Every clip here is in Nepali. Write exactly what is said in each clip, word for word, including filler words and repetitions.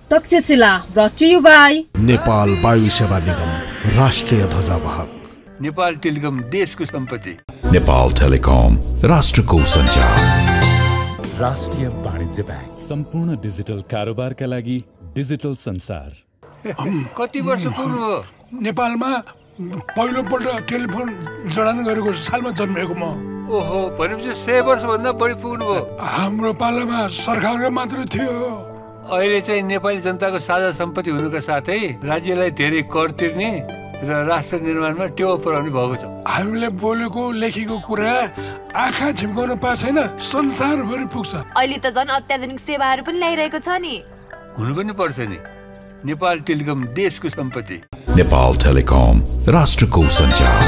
Takshashila brought to you by Nepal वायु सेवा निगम राष्ट्रिय ध्वजावाहक नेपाल टेलिकम देशको सम्पत्ति नेपाल टेलिकम राष्ट्रको सञ्चार राष्ट्रिय वाणिज्य ब्याङ्क सम्पूर्ण डिजिटल कारोबारका लागि डिजिटल संसार। कति वर्ष पुग्नु हो नेपालमा पहिलो पल्ट टेलिफोन जडान गरेको सालमा जन्मेको म। ओहो भनेपछि सय वर्ष भन्दा बढी पुग्नु भयो। हाम्रो पालामा सरकारको मात्र थियो। अहिले चाहिँ नेपाली जनताको साझा सम्पत्ति हुनुका साथै राज्यलाई धेरै कर तिर्ने र राष्ट्र निर्माणमा टेवा पुर्याउने भएको छ। हामीले बोलेको लेखेको कुरा आँखा झिम्काउन पाएको छैन, संसारभरि पुग्छ। अहिले त झन् अत्याधुनिक सेवाहरू पनि ल्याइरहेको छ नि। हुनु पनि पर्छ नि। नेपाल टेलिकम देशको सम्पत्ति। नेपाल टेलिकम राष्ट्रको सञ्चार।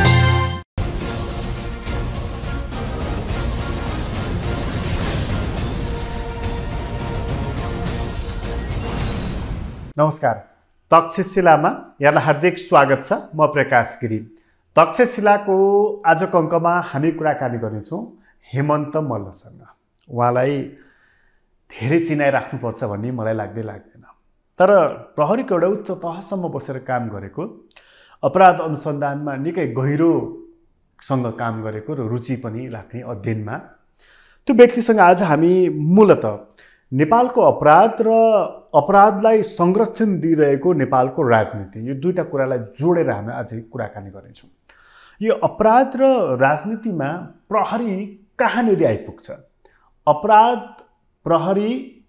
नमस्कार, तक्षशिलामा यहाँलाई हार्दिक स्वागत छ। म प्रकाश गिरी। तक्षशिलाको आजको अङ्कमा हामी कुराकानी गर्नेछौँ हेमन्त मल्लसँग। उहाँलाई धेरै चिनाइराख्नुपर्छ भन्ने मलाई लाग्दै लाग्दैन, तर प्रहरीको एउटा उच्च तहसम्म बसेर काम गरेको, अपराध अनुसन्धानमा निकै गहिरोसँग काम गरेको र रुचि पनि राख्ने अध्ययनमा त्यो व्यक्तिसँग आज हामी मूलतः नेपालको अपराध र अपराधलाई संरक्षण दिइरहेको नेपालको राजनीति, यो दुईटा कुरालाई जोडेर हामी आज कुराकानी गर्नेछौँ। यो अपराध र राजनीतिमा प्रहरी कहाँनिर आइपुग्छ, अपराध, प्रहरी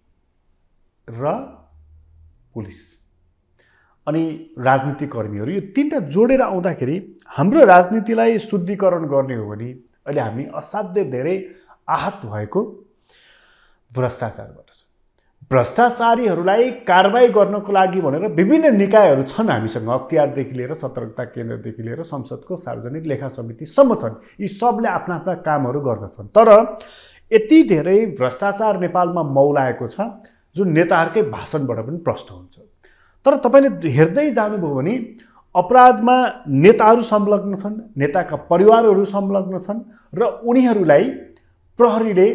र पुलिस अनि राजनीतिक कर्मीहरू, यो तीनटा जोडेर आउँदाखेरि हाम्रो राजनीतिलाई शुद्धिकरण गर्ने हो भने अहिले हामी असाध्यै धेरै आहत भएको भ्रष्टाचारबाट छ। भ्रष्टाचारीहरूलाई कारबाही गर्नको लागि भनेर विभिन्न निकायहरू छन् हामीसँग, अख्तियारदेखि लिएर सतर्कता केन्द्रदेखि लिएर संसदको सार्वजनिक लेखा समितिसम्म छन्। यी सबले आफ्ना आफ्ना कामहरू गर्दछन्, तर यति धेरै भ्रष्टाचार नेपालमा मौलाएको छ जुन नेताहरूकै भाषणबाट पनि प्रष्ट हुन्छ। तर तपाईँले हेर्दै जानुभयो भने अपराधमा नेताहरू संलग्न छन्, नेताका परिवारहरू संलग्न छन् र उनीहरूलाई प्रहरीले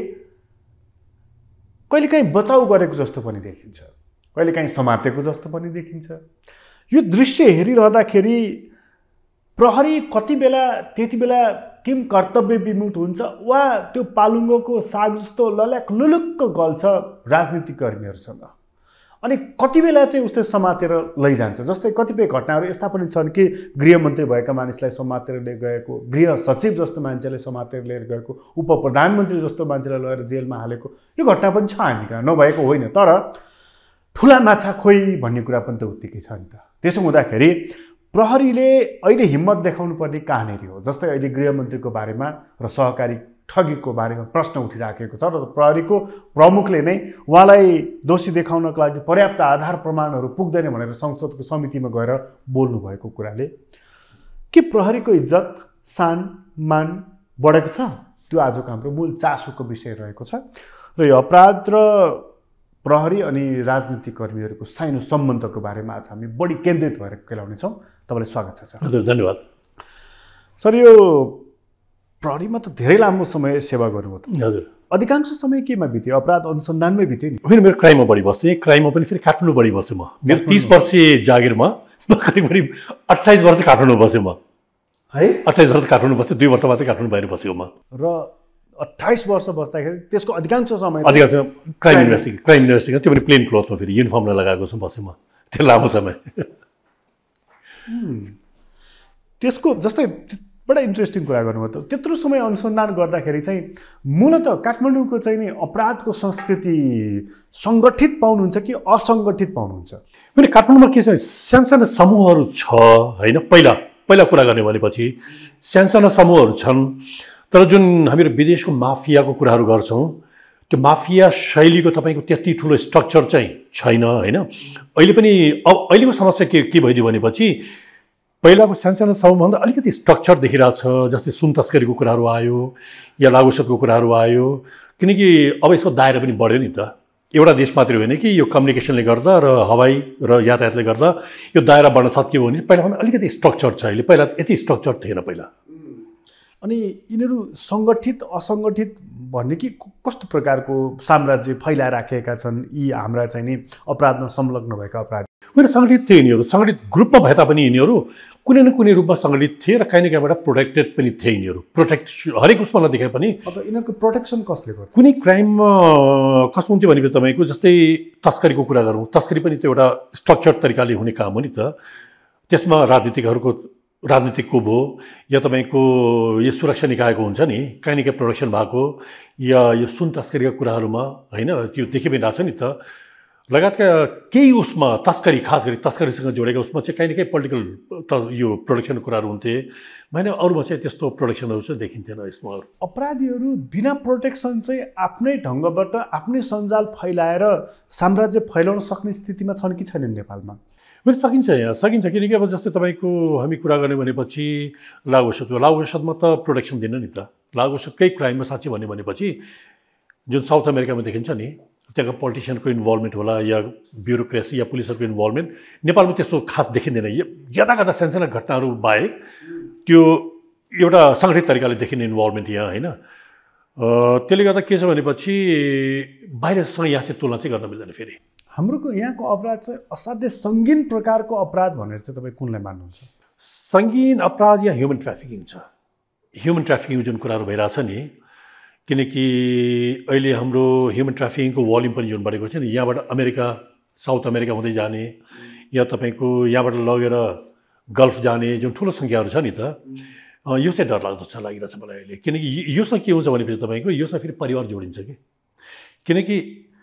कहिलेकाहीँ बचाउ गरेको जस्तो पनि देखिन्छ, कहिलेकाहीँ समातेको जस्तो पनि देखिन्छ। यो दृश्य हेरिरहँदाखेरि प्रहरी कति बेला त्यति बेला किम कर्तव्य विमुख हुन्छ वा त्यो पालुङ्गोको साग जस्तो लल्याक लुलुक्क गल्छ राजनीतिक कर्मीहरूसँग, अनि कति बेला चाहिँ उसले समातेर लैजान्छ। जस्तै कतिपय घटनाहरू यस्ता पनि छन् कि गृहमन्त्री भएका मानिसलाई समातेर लिएर गएको, गृह सचिव जस्तो मान्छेले समातेर लिएर गएको, उप प्रधानमन्त्री जस्तो मान्छेलाई लगेर जेलमा हालेको, यो घटना पनि छ हामी कहाँ, नभएको होइन। तर ठुला माछा खोइ भन्ने कुरा पनि त उत्तिकै छ नि त। त्यसो हुँदाखेरि प्रहरीले अहिले हिम्मत देखाउनु पर्ने कहाँनिर हो। जस्तै अहिले गृहमन्त्रीको बारेमा र सहकारी ठगीको बारेमा प्रश्न उठिराखेको छ र प्रहरीको प्रमुखले नै उहाँलाई दोषी देखाउनको लागि पर्याप्त आधार प्रमाणहरू पुग्दैन भनेर संसदको समितिमा गएर बोल्नुभएको कुराले के प्रहरीको इज्जत, सान, मान बढेको छ? त्यो आजको हाम्रो मूल चासोको विषय रहेको छ र यो अपराध र प्रहरी अनि राजनीतिक कर्मीहरूको साइनो सम्बन्धको बारेमा आज हामी बढी केन्द्रित भएर केलाउनेछौँ। तपाईँलाई स्वागत छ सर। हजुर, धन्यवाद सर। यो प्रहरीमा त धेरै लामो समय सेवा गर्नुभयो त। हजुर, अधिकांश समय केमा बित्यो? अपराध अनुसन्धानमै बित्यो नि? होइन, मेरो क्राइममा बढी बस्थेँ। क्राइममा पनि फेरि काठमाडौँ बढी बसेँ म। मेरो तिस वर्ष जागिरमा करिब करिब अट्ठाइस वर्ष काठमाडौँ बसेँ म। है, अट्ठाइस वर्ष काठमाडौँ बसेँ, दुई वर्ष मात्रै काठमाडौँ बाहिर बसेको म। र अट्ठाइस वर्ष बस्दाखेरि त्यसको अधिकांश समय अधिकांश क्राइम युनिभर्सिटी क्राइम युनिभर्सिटी त्यो पनि प्लेन क्लोथमा फेरि युनिफर्मलाई लगाएको छु बसेँ म त्यो लामो समय। त्यसको जस्तै बडा इन्ट्रेस्टिङ कुरा गर्नुभयो त। त्यत्रो समय अनुसन्धान गर्दाखेरि चाहिँ मूलतः काठमाडौँको चाहिँ नि अपराधको संस्कृति सङ्गठित पाउनुहुन्छ कि असङ्गठित पाउनुहुन्छ? फेरि काठमाडौँमा के छ, सानसाना समूहहरू छ होइन। पहिला पहिला कुरा गर्ने भनेपछि सानसाना समूहहरू छन्, तर जुन हामीहरू विदेशको माफियाको कुराहरू गर्छौँ त्यो माफिया शैलीको तपाईँको त्यति ठुलो स्ट्रक्चर चाहिँ छैन होइन। अहिले पनि अब अहिलेको समस्या के के भइदियो भनेपछि पहिलाको सानसानो समूहभन्दा अलिकति स्ट्रक्चर देखिरहेको छ। जस्तै सुन तस्करीको कुराहरू आयो या लागुसतको कुराहरू आयो, किनकि अब यसको दायरा पनि बढ्यो नि त। एउटा देश मात्रै होइन कि यो कम्युनिकेसनले गर्दा र हवाई र यातायातले गर्दा यो दायरा बढ्न सक्यो भने पहिलाभन्दा अलिकति स्ट्रक्चर छ अहिले, पहिला यति स्ट्रक्चर थिएन पहिला। अनि यिनीहरू सङ्गठित असङ्गठित भन्ने कि कस्तो प्रकारको साम्राज्य फैलाइराखेका छन् यी हाम्रा चाहिँ नि अपराधमा संलग्न भएका अपराधी? होइन, सङ्गठित थिए यिनीहरू, सङ्गठित ग्रुपमा भए तापनि यिनीहरू कुनै न कुनै रूपमा सङ्गठित थिए र काहीँ न काहीँबाट प्रोटेक्टेड पनि थिए यिनीहरू। प्रोटेक्ट हरेक उसमा नदेखे पनि अब यिनीहरूको प्रोटेक्सन कसले गर्छ? कुनै क्राइममा कस्तो हुन्थ्यो भनेपछि तपाईँको जस्तै तस्करीको कुरा गरौँ, तस्करी पनि त्यो एउटा स्ट्रक्चर्ड तरिकाले हुने काम हो नि त। त्यसमा राजनीतिकहरूको राजनीतिक कुब हो या तपाईँको यो सुरक्षा निकायको हुन्छ नि काहीँ न काहीँ प्रोडक्सन भएको, या यो सुन तस्करीका कुराहरूमा होइन त्यो देखि पनि रहेछ नि त। लगायतका केही उसमा तस्करी, खास गरी तस्करीसँग जोडेका उसमा चाहिँ काहीँ न काहीँ पोलिटिकल त यो प्रोडक्सनको कुराहरू हुन्थे। होइन, अरूमा चाहिँ त्यस्तो प्रोडक्सनहरू चाहिँ देखिन्थेन यसमा। अरू अपराधीहरू बिना प्रोटेक्सन चाहिँ आफ्नै ढङ्गबाट आफ्नै सञ्जाल फैलाएर साम्राज्य फैलाउन सक्ने स्थितिमा छन् कि छैनन् नेपालमा? मेरो सकिन्छ, यहाँ सकिन्छ। किनकि अब जस्तै तपाईँको हामी कुरा गर्ने भनेपछि लागु औषध हो, लागु औषधमा त प्रोटेक्सन दिन्न नि त। लागु औषधकै क्राइममा साँच्चै भन्यो भनेपछि जुन साउथ अमेरिकामा देखिन्छ नि त्यहाँको पोलिटिसियनको इन्भल्भमेन्ट होला या ब्युरोक्रेसी या पुलिसहरूको इन्भल्भमेन्ट, नेपालमा त्यस्तो खास देखिँदैन। ज्यादा ज्यादा सानसाना घटनाहरू बाहेक त्यो एउटा सङ्गठित तरिकाले देखिने इन्भल्भमेन्ट यहाँ होइन। त्यसले गर्दा के छ भनेपछि बाहिरसँग यहाँ चाहिँ तुलना चाहिँ गर्न मिल्दैन। फेरि हाम्रो यहाँको अपराध चाहिँ असाध्यै सङ्गीन प्रकारको अपराध भनेर चाहिँ तपाईँ कुनलाई मान्नुहुन्छ? सङ्गीन अपराध या ह्युमन ट्राफिकिङ छ। ह्युमन ट्राफिकिङ जुन कुराहरू भइरहेछ नि, किनकि अहिले हाम्रो ह्युमन ट्राफिकिङको भोल्युम पनि जुन बढेको छ नि, यहाँबाट अमेरिका साउथ अमेरिका हुँदै जाने या तपाईँको यहाँबाट लगेर गल्फ जाने जुन ठुलो सङ्ख्याहरू छ नि त, यो चाहिँ डरलाग्दो छ लागिरहेछ मलाई अहिले। किनकि योसँग के हुन्छ भनेपछि तपाईँको योसँग फेरि परिवार जोडिन्छ कि, किनकि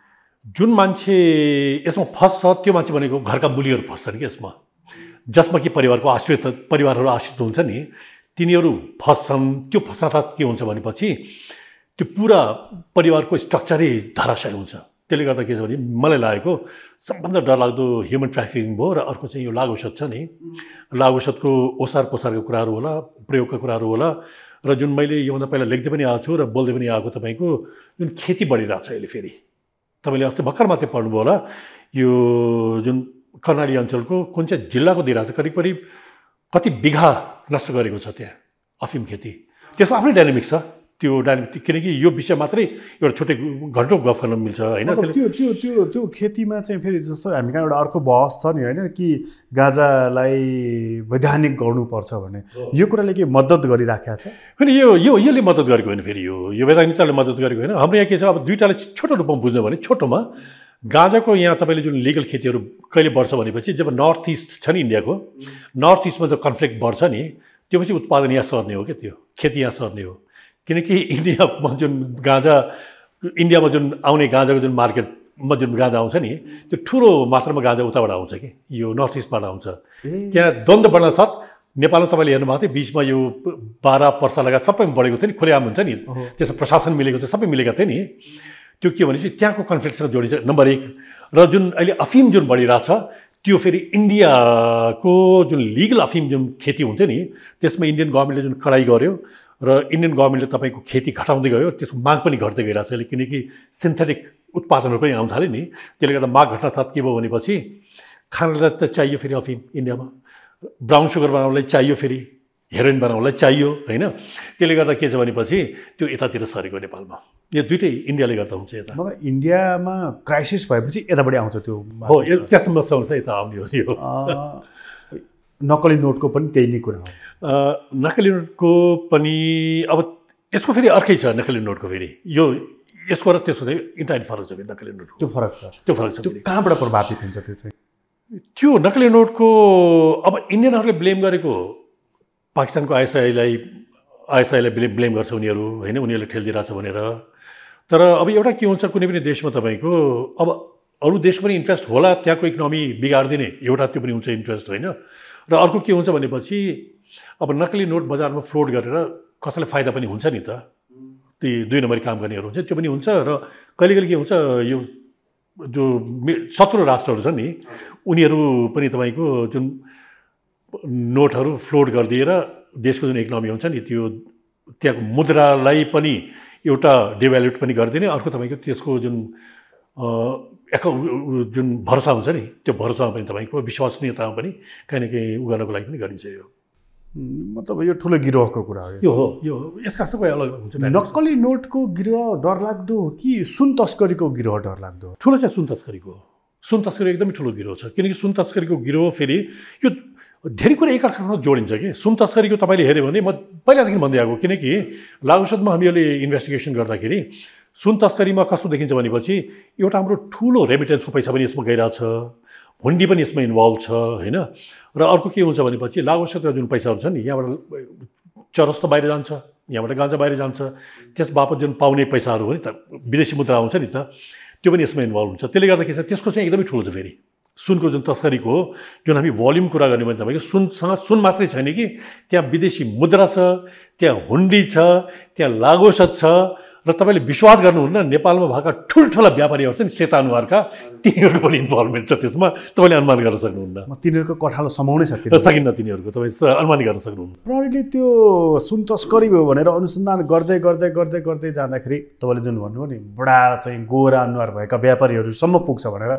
जुन मान्छे यसमा फस्छ त्यो मान्छे भनेको घरका मुलीहरू फस्छन् कि यसमा, जसमा कि परिवारको आश्रित परिवारहरू आश्रित हुन्छ नि तिनीहरू फस्छन्। त्यो फस्दा के हुन्छ भनेपछि त्यो पुरा परिवारको स्ट्रक्चरै धराशायी हुन्छ। त्यसले गर्दा के छ भने मलाई लागेको सबभन्दा डरलाग्दो ह्युमन ट्राफिकिङ भयो र अर्को चाहिँ यो लागु औषध छ नि, लागु औषधको ओसार पोसारको कुराहरू होला, प्रयोगका कुराहरू होला। र जुन मैले योभन्दा पहिला लेख्दै पनि आएको छु र बोल्दै पनि आएको तपाईँको जुन खेती बढिरहेको छ अहिले, फेरि तपाईँले अस्ति भर्खर मात्रै पढ्नुभयो होला, यो जुन कर्णाली अञ्चलको कुन चाहिँ जिल्लाको दिइरहेको छ, करिब करिब कति बिघा नष्ट गरेको छ त्यहाँ अफिम खेती। त्यसको आफ्नै डाइनामिक छ त्यो डाइनामिक, किनकि यो विषय मात्रै एउटा छुट्टै घन्टौँ गफ गर्न मिल्छ होइन। त्यो त्यो त्यो त्यो खेतीमा चाहिँ फेरि जस्तो हामी कहाँ एउटा अर्को बहस छ नि होइन, कि गाँजालाई वैधानिक गर्नुपर्छ भने यो कुराले के मद्दत गरिराखेको छ? होइन, यो यो यसले मद्दत गरेको होइन। फेरि यो यो वैधानिकताले मद्दत गरेको होइन। हाम्रो यहाँ के छ, अब दुईवटाले छोटो रूपमा बुझ्नु भने छोटोमा गाँजाको यहाँ तपाईँले जुन लिगल खेतीहरू कहिले बढ्छ भनेपछि जब नर्थ इस्ट छ नि इन्डियाको, नर्थ इस्टमा जब कन्फ्लिक्ट बढ्छ नि त्यो पछि उत्पादन यहाँ सर्ने हो क्या, त्यो खेती यहाँ सर्ने हो। किनकि इन्डियामा जुन गाँजा इन्डियामा जुन आउने गाँजाको जुन मार्केटमा जुन गाँजा आउँछ नि त्यो ठुलो मात्रामा गाँजा उताबाट आउँछ कि यो नर्थ इस्टबाट आउँछ। त्यहाँ द्वन्द्व बढ्न साथ नेपालमा तपाईँले हेर्नुभएको थियो बिचमा यो बाह्र पर्सा लगायत सबै बढेको थियो नि, खुलेआम हुन्छ नि, त्यसमा प्रशासन मिलेको थियो, सबै मिलेका थियो नि। त्यो के भनेपछि त्यहाँको कन्फ्लिक्टसँग जोडिन्छ नम्बर एक। र जुन अहिले अफिम जुन बढिरहेछ त्यो फेरि इन्डियाको जुन लिगल अफिम जुन खेती हुन्थ्यो नि त्यसमा इन्डियन गभर्मेन्टले जुन कडाइ गर्यो र इन्डियन गभर्मेन्टले तपाईँको खेती घटाउँदै गयो, त्यसको माग पनि घट्दै गइरहेको छ अहिले, किनकि सिन्थेटिक उत्पादनहरू पनि आउन थाल्यो नि। त्यसले गर्दा माग घट्न साथ के भयो भनेपछि खानलाई त चाहियो फेरि अफिम इन्डियामा, ब्राउन सुगर बनाउनलाई चाहियो, फेरि हेरोइन बनाउनलाई चाहियो होइन। त्यसले गर्दा के छ भनेपछि त्यो यतातिर सरेको नेपालमा, यो दुइटै इन्डियाले गर्दा हुन्छ। यता मतलब इन्डियामा क्राइसिस भएपछि यतापट्टि आउँछ त्यो हो, त्यहाँसम्म आउँछ यता आउने हो। यो नक्कली नोटको पनि त्यही नै कुरा हो। नक्कली नोटको पनि अब यसको फेरि अर्कै छ। नक्कली नोटको फेरि यो यसको र त्यसको चाहिँ इन्टायर फरक छ। फेरि नक्कली नोटको त्यो फरक छ, त्यो फरक छ। त्यो कहाँबाट प्रभावित हुन्छ त्यो चाहिँ? त्यो नक्कली नोटको अब इन्डियनहरूले ब्लेम गरेको पाकिस्तानको आइएसआईलाई आइएसआईलाई ब्लेम ब्लेम गर्छ उनीहरू होइन, उनीहरूले ठेलिदिरहेछ भनेर। तर अब एउटा के हुन्छ कुनै पनि देशमा तपाईँको अब अरू देश पनि इन्ट्रेस्ट होला त्यहाँको इकोनोमी बिगारिदिने, एउटा त्यो पनि हुन्छ इन्ट्रेस्ट होइन। र अर्को के हुन्छ भनेपछि अब नक्कली नोट बजारमा फ्रोड गरेर कसैलाई फाइदा पनि हुन्छ नि त, ती दुई नम्बरी काम गर्नेहरू हुन्छ त्यो पनि हुन्छ। र कहिले कहिले के हुन्छ यो जो शत्रु राष्ट्रहरू छन् नि उनीहरू पनि तपाईँको जुन नोटहरू फ्लोट गरिदिएर देशको जुन इकोनोमी हुन्छ नि त्यो त्यहाँको मुद्रालाई पनि एउटा डिभ्यालुएट पनि गरिदिने, अर्को तपाईँको त्यसको जुन एका जुन भरोसा हुन्छ नि त्यो भरोसामा पनि तपाईँको विश्वसनीयतामा पनि काहीँ न काहीँ उ गर्नको लागि पनि गरिन्छ। यो मतलब यो ठुलो गिरोहको कुरा हो यो हो यो यसका सबै अलग अलग हुन्छ। नक्कली नोटको गिरोह डरलाग्दो हो कि सुन तस्करीको गिरोह डरलाग्दो हो? ठुलो चाहिँ सुन तस्करीको हो। सुन तस्करी एकदमै ठुलो गिरोह छ, किनकि सुन तस्करीको गिरोह फेरि यो धेरै कुरा एकअर्कासँग जोडिन्छ कि। सुन तस्करीको तपाईँले हेऱ्यो भने म पहिलादेखि भन्दै आएको, किनकि लागुसदमा हामीले इन्भेस्टिगेसन गर्दाखेरि सुन तस्करीमा कस्तो देखिन्छ भनेपछि एउटा हाम्रो ठुलो रेमिटेन्सको पैसा पनि यसमा गइरहेछ, हुन्डी पनि यसमा इन्भल्भ छ होइन। र अर्को के हुन्छ भनेपछि लागुसदका जुन पैसाहरू छ नि, यहाँबाट चरस त बाहिर जान्छ, यहाँबाट गाँजा बाहिर जान्छ, त्यस बापत जुन पाउने पैसाहरू हो नि त, विदेशी मुद्रा आउँछ नि त, त्यो पनि यसमा इन्भल्भ हुन्छ। त्यसले गर्दा के छ, त्यसको चाहिँ एकदमै ठुलो छ। फेरि सुनको जुन तस्करीको हो, जुन हामी भोल्युम कुरा गर्ने भने तपाईँको सुनसँग सुन मात्रै छैन कि त्यहाँ विदेशी मुद्रा छ, त्यहाँ हुन्डी छ, त्यहाँ लागुसद छ। र तपाईँले विश्वास गर्नुहुन्न, नेपालमा भएका ठुल्ठुला व्यापारीहरू छ नि सेता अनुहारका, तिनीहरूको पनि इन्भल्भमेन्ट छ त्यसमा, तपाईँले अनुमान गर्न सक्नुहुन्न। तिनीहरूको कठालो समाउनै सकिन्न सकिन्न तिनीहरूको तपाईँ अनुमान गर्न सक्नुहुन्न। प्रहरीले त्यो सुन तस्करी भयो भनेर अनुसन्धान गर्दै गर्दै गर्दै गर्दै जाँदाखेरि तपाईँले जुन भन्नुभयो नि, बुढा चाहिँ गोरा अनुहार भएका व्यापारीहरूसम्म पुग्छ भनेर,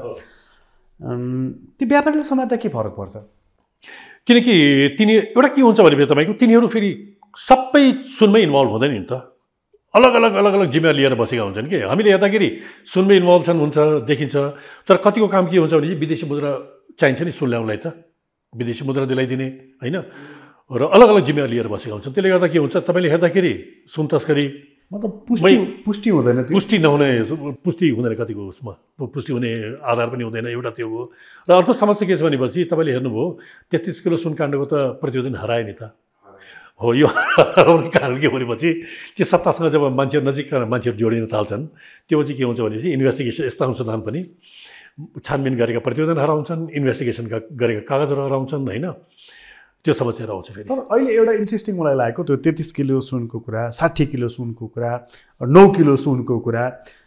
त्यो व्यापारीले समात्दा के फरक पर्छ? किनकि तिनी एउटा के हुन्छ भने तपाईँको तिनीहरू फेरि सबै सुनमै इन्भल्भ हुँदैन नि त, अलग अलग अलग अलग जिम्मेवारी लिएर बसेका हुन्छन् कि। हामीले हेर्दाखेरि सुनमै इन्भल्भ छन् हुन्छ देखिन्छ, तर कतिको काम के हुन्छ भने विदेशी मुद्रा चाहिन्छ नि सुन ल्याउनलाई, त विदेशी मुद्रा दिलाइदिने होइन, र अलग अलग जिम्मेवारी लिएर बसेका हुन्छन्। त्यसले गर्दा के हुन्छ, तपाईँले हेर्दाखेरि सुन तस्करी मतलब पुष्टि पुष्टि हुँदैन, पुष्टि नहुने पुष्टि हुँदैन, कतिको उसमा पुष्टि हुने आधार पनि हुँदैन, एउटा त्यो हो। र अर्को समस्या के छ भनेपछि तपाईँले हेर्नुभयो तेत्तिस किलो सुन काण्डको त प्रतिवेदन हरायो नि त हो। यो हराउने कारण के भनेपछि त्यो सत्तासँग जब मान्छेहरू नजिकका मान्छेहरू जोडिन थाल्छन्, त्यो चाहिँ के हुन्छ भनेपछि इन्भेस्टिगेसन यस्ता अनुसन्धान पनि छानबिन गरेका प्रतिवेदन हराउँछन्, इन्भेस्टिगेसनका गरेका कागजहरू हराउँछन् होइन, त्यो समस्याहरू आउँछ फेरि। तर अहिले एउटा इन्ट्रेस्टिङ मलाई लागेको त्यो तेत्तिस किलो सुनको कुरा, साठी किलो सुनको कुरा, नौ किलो सुनको कुरा,